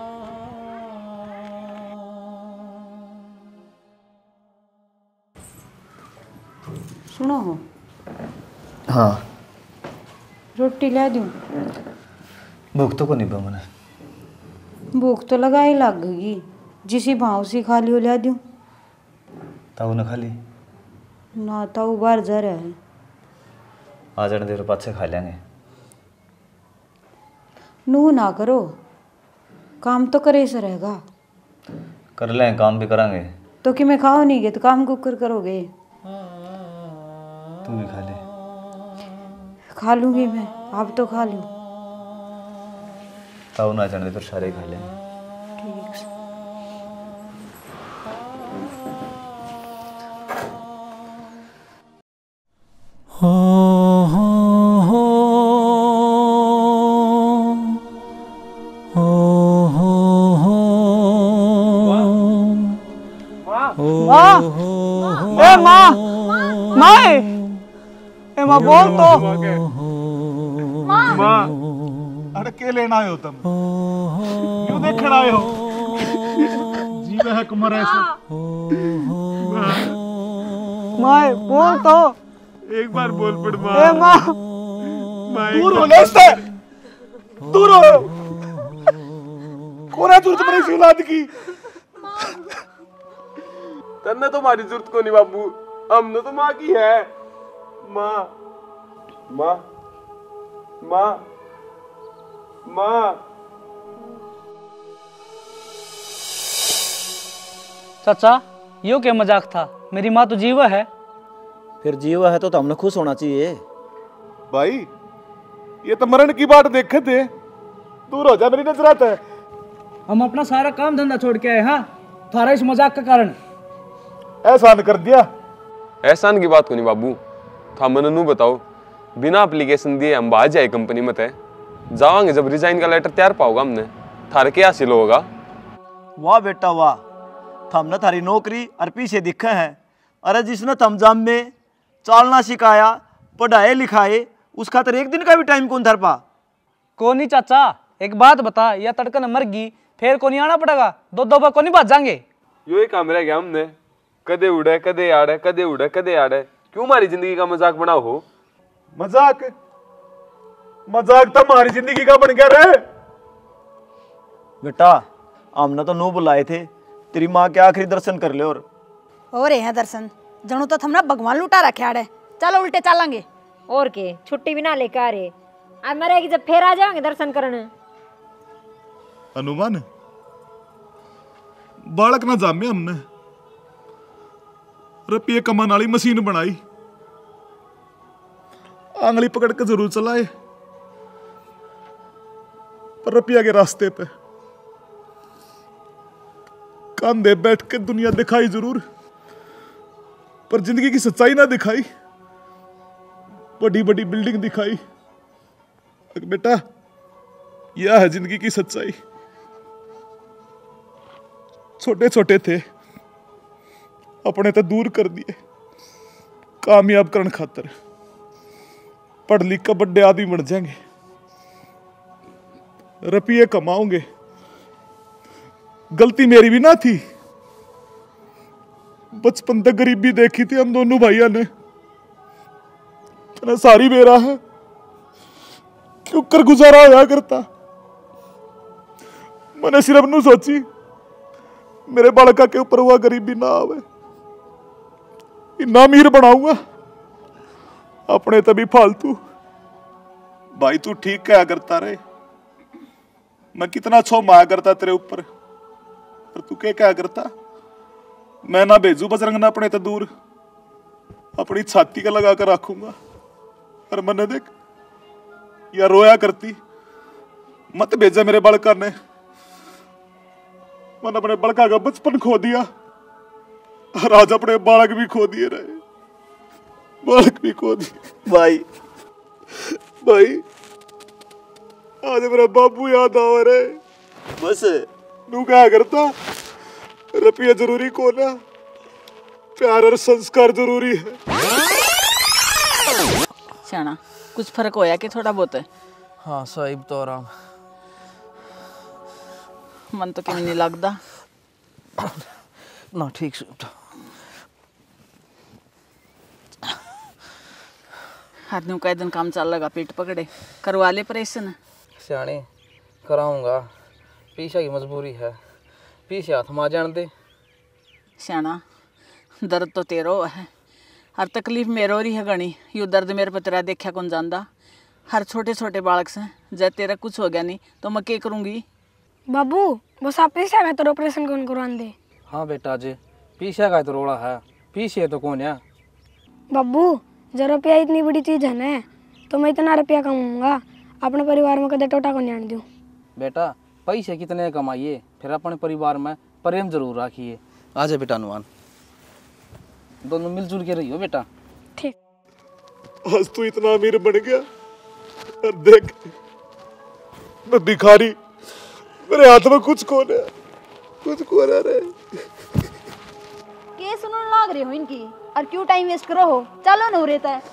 Speaker 8: सुनो हो।
Speaker 9: हाँ।
Speaker 8: रोटी ला दूं?
Speaker 9: भूख तो को नहीं मैंने।
Speaker 8: भूख तो लगा ही लग गई, जिसी भाव से खा लियो ला दूं?
Speaker 9: ताऊ ने खा ली?
Speaker 8: ना ताऊ बाहर जा रहा है।
Speaker 9: आ जाने देर पाछे खा लेंगे।
Speaker 8: नू ना करो, काम तो करे से रहेगा।
Speaker 9: कर लें, काम भी करांगे।
Speaker 8: तो कि मैं खाओ नहीं गए तो काम कुकर करोगे?
Speaker 9: तू भी खा ले।
Speaker 8: खा लूंगी मैं, आप तो खा लो।
Speaker 9: ताऊ ना जाने दे फिर सारे खा लेंगे।
Speaker 8: ठीक से।
Speaker 12: हो हो हो हो हो हो।
Speaker 4: माँ, ए माँ, माँ, ए माँ बोल तो।
Speaker 2: माँ, अरे के लेना आयो तुम? क्यों देखना आयो? जीवे है कुमार ऐसे।
Speaker 4: माँ बोल तो।
Speaker 2: एक बार बोल पड़ माँ।
Speaker 4: ए माँ,
Speaker 2: दूर हो ले से, दूर हो। कौन है तू तुम्हारी सी औलाद की?
Speaker 10: तन्ने तो हमारी जरूरत को नहीं बाबू, हमने तो माँ की है। माँ माँ माँ माँ।
Speaker 4: चाचा यो क्या मजाक था? मेरी माँ तो जीवा है।
Speaker 5: फिर जीवा है तो हमने खुश होना चाहिए।
Speaker 2: भाई ये तो मरण की बात देखे थे, दूर हो जा मेरी नजरात है।
Speaker 4: हम अपना सारा काम धंधा छोड़ के आए, हाँ, थारा इस मजाक का कारण।
Speaker 2: एहसान कर दिया।
Speaker 10: एहसान की बात को नहीं बाबू, था मन नू बताओ, बिना एप्लीकेशन दिए हम बाहर जाए कंपनी में थे जावांगे, जब रिजाइन का लेटर तैयार पाओगा हमने थारे क्या हासिल होगा।
Speaker 5: वाह बेटा वाह, हमने थारी नौकरी और पीछे दिखे हैं। अरे जिसने तमजाम में चालना सिखाया, पढ़ाए लिखाए, उस खातर एक दिन का भी टाइम कौन धर पा।
Speaker 4: कौन नहीं चाचा, एक बात बता, या तड़कन मर गई फिर को नहीं आना पड़ेगा, दो दो बार को नहीं बात जाएंगे।
Speaker 10: यो ही काम रह गया हमने, कदे उड़े कदे आड़े, कदे उड़े कदे आड़े। क्यों हमारी जिंदगी का मजाक बनाओ हो।
Speaker 2: मजाक मजाक तो हमारी जिंदगी का बन गया रे।
Speaker 5: बेटा हमने तो नो बुलाए थे, तेरी माँ के आखिरी दर्शन कर ले।
Speaker 14: और हैं दर्शन जनू तो हमने भगवान लुटा रखे आड़े, चलो उल्टे चलेंगे।
Speaker 11: और के छुट्टी भी ना लेकर आ रहे, अब मरेगी जब फिर आ जाएंगे दर्शन करने।
Speaker 2: अनुमान बालक ना जामे हमने रुपये कमान वाली मशीन बनाई, आंगली पकड़ के जरूर चलाए पर रुपया के रास्ते पे कंधे बैठ के दुनिया दिखाई जरूर, पर जिंदगी की सच्चाई ना दिखाई। बड़ी बड़ी बिल्डिंग दिखाई। बेटा यह है जिंदगी की सच्चाई। छोटे छोटे थे, अपने तो दूर कर दिए कामयाब करने खातर। पढ़ लिख कर बड़े आदमी बन जाएंगे, रुपये कमाओगे। गलती मेरी भी ना थी, बचपन तक गरीबी देखी थी हम दोनों भाइयों ने। तो सारी मेरा है, क्यों कर गुजारा होया करता। मैंने सिर्फ नू सोची मेरे बालका के ऊपर हुआ गरीबी ना आवे, इतना अमीर बनाऊंगा अपने तभी फालतू। भाई तू ठीक क्या करता रे, मैं कितना छो माया करता तेरे ऊपर, पर तू क्या करता। मैं ना भेजू बजरंग ना अपने तो दूर, अपनी छाती का लगा कर रखूंगा। और मैंने देख या रोया करती, मत भेजा मेरे बालका ने। मैंने अपने बालका का बचपन खो दिया और आज अपने बालक भी खो दिए रहे, बालक भी खो दिए।
Speaker 5: भाई
Speaker 2: भाई आज मेरा बाबू याद आ रहे।
Speaker 5: बस
Speaker 2: तू क्या करता, रुपया जरूरी को ना, प्यार और संस्कार जरूरी है।
Speaker 16: शाना कुछ फर्क होया कि थोड़ा बहुत है?
Speaker 17: हाँ साहिब तो आराम,
Speaker 16: मन तो क्यों नहीं लगता
Speaker 17: ना ठीक से।
Speaker 16: आदमी का दिन काम चल लगा, पेट पकड़े करवा ले ऑपरेशन।
Speaker 17: सियाने कराऊंगा, पीछे की मजबूरी है, पीछे हाथ मार जान दे।
Speaker 16: सियाना दर्द तो तेरो है, हर तकलीफ मेरो रही है घनी। यू दर्द मेरे पर तेरा देखा कौन जानदा। हर छोटे छोटे बालक से जब तेरा कुछ हो गया नहीं तो मैं क्या करूँगी।
Speaker 18: बाबू बस आप पैसे आए तो ऑपरेशन कौन करवान दे।
Speaker 17: हाँ बेटा जी, पीछे का तो रोड़ा है, पीछे तो कौन है।
Speaker 18: बाबू जब रुपया इतनी बड़ी चीज़ है ना, तो मैं इतना रुपया कमाऊंगा अपने परिवार में कदे टोटा को नहीं दूँ।
Speaker 17: बेटा पैसे कितने कमाइए, फिर अपने परिवार में प्रेम जरूर रखिए। आ जाए बेटा अनुमान, दोनों मिलजुल के रहियो बेटा।
Speaker 18: ठीक।
Speaker 2: आज तू इतना अमीर बन गया और देख मैं भिखारी, मेरे हाथ में कुछ कौन है, कुछ कौन है रे।
Speaker 14: के सुनने लाग रहे हो इनकी, और क्यों टाइम वेस्ट करो हो, चलो ना रहता है।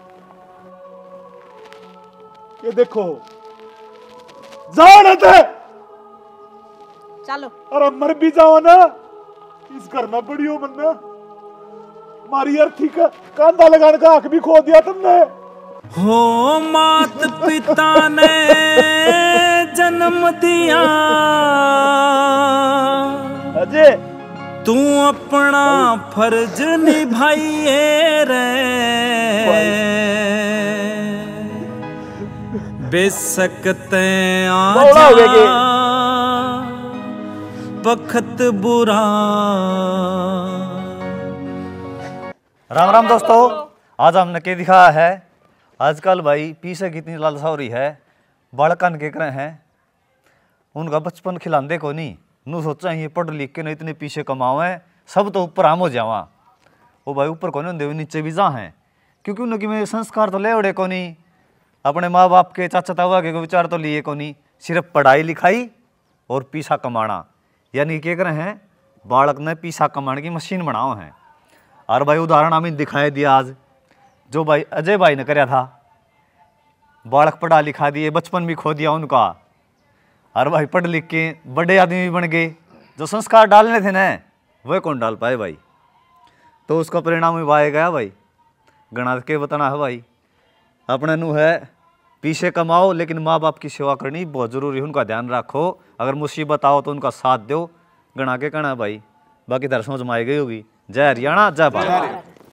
Speaker 2: ये देखो जाओ ना थे,
Speaker 14: चलो।
Speaker 2: अरे मर भी जाओ ना, इस घर में बड़ी हो बंदा, मारी अर्थी का कांधा लगाने का हक भी खो दिया तुमने।
Speaker 12: हो मात पिता ने जन्म दिया,
Speaker 5: अजय
Speaker 12: तू अपना फर्ज निभाइए रे, बेसकते आजा बखत बुरा।
Speaker 9: राम राम दोस्तों, आज हमने क्या दिखाया है, आजकल भाई पीछे कितनी लालसा हो रही है। बालकन के करे हैं, उनका बचपन खिलाते को नहीं, नू सोचा ही पढ़ लिख के नहीं इतने पीछे कमावे, सब तो ऊपर हम हो जावा। वो भाई ऊपर कोनी होंगे, नीचे भी जा हैं, क्योंकि उनकी में संस्कार तो ले उड़े कोनी, अपने माँ बाप के चाचा तावा के विचार तो लिए कोनी, सिर्फ पढ़ाई लिखाई और पैसा कमाना, यानी क्या करे हैं बालक ने पैसा कमाने की मशीन बनाओ हैं। और भाई उदाहरण हमें दिखाई दिया आज, जो भाई अजय भाई ने कराया था, बालक पढ़ा लिखा दिए, बचपन भी खो दिया उनका, और भाई पढ़ लिख के बड़े आदमी भी बन गए, जो संस्कार डालने थे ना वह कौन डाल पाए भाई, तो उसका परिणाम भी आए गया भाई। गणा के बताना है भाई, अपने नू है पीछे कमाओ, लेकिन माँ बाप की सेवा करनी बहुत जरूरी है, उनका ध्यान रखो, अगर मुसीबत आओ तो उनका साथ दो, गणा के कहना है भाई। बाकी तरह समझ में आई गई होगी। जय हरियाणा, जय भारत।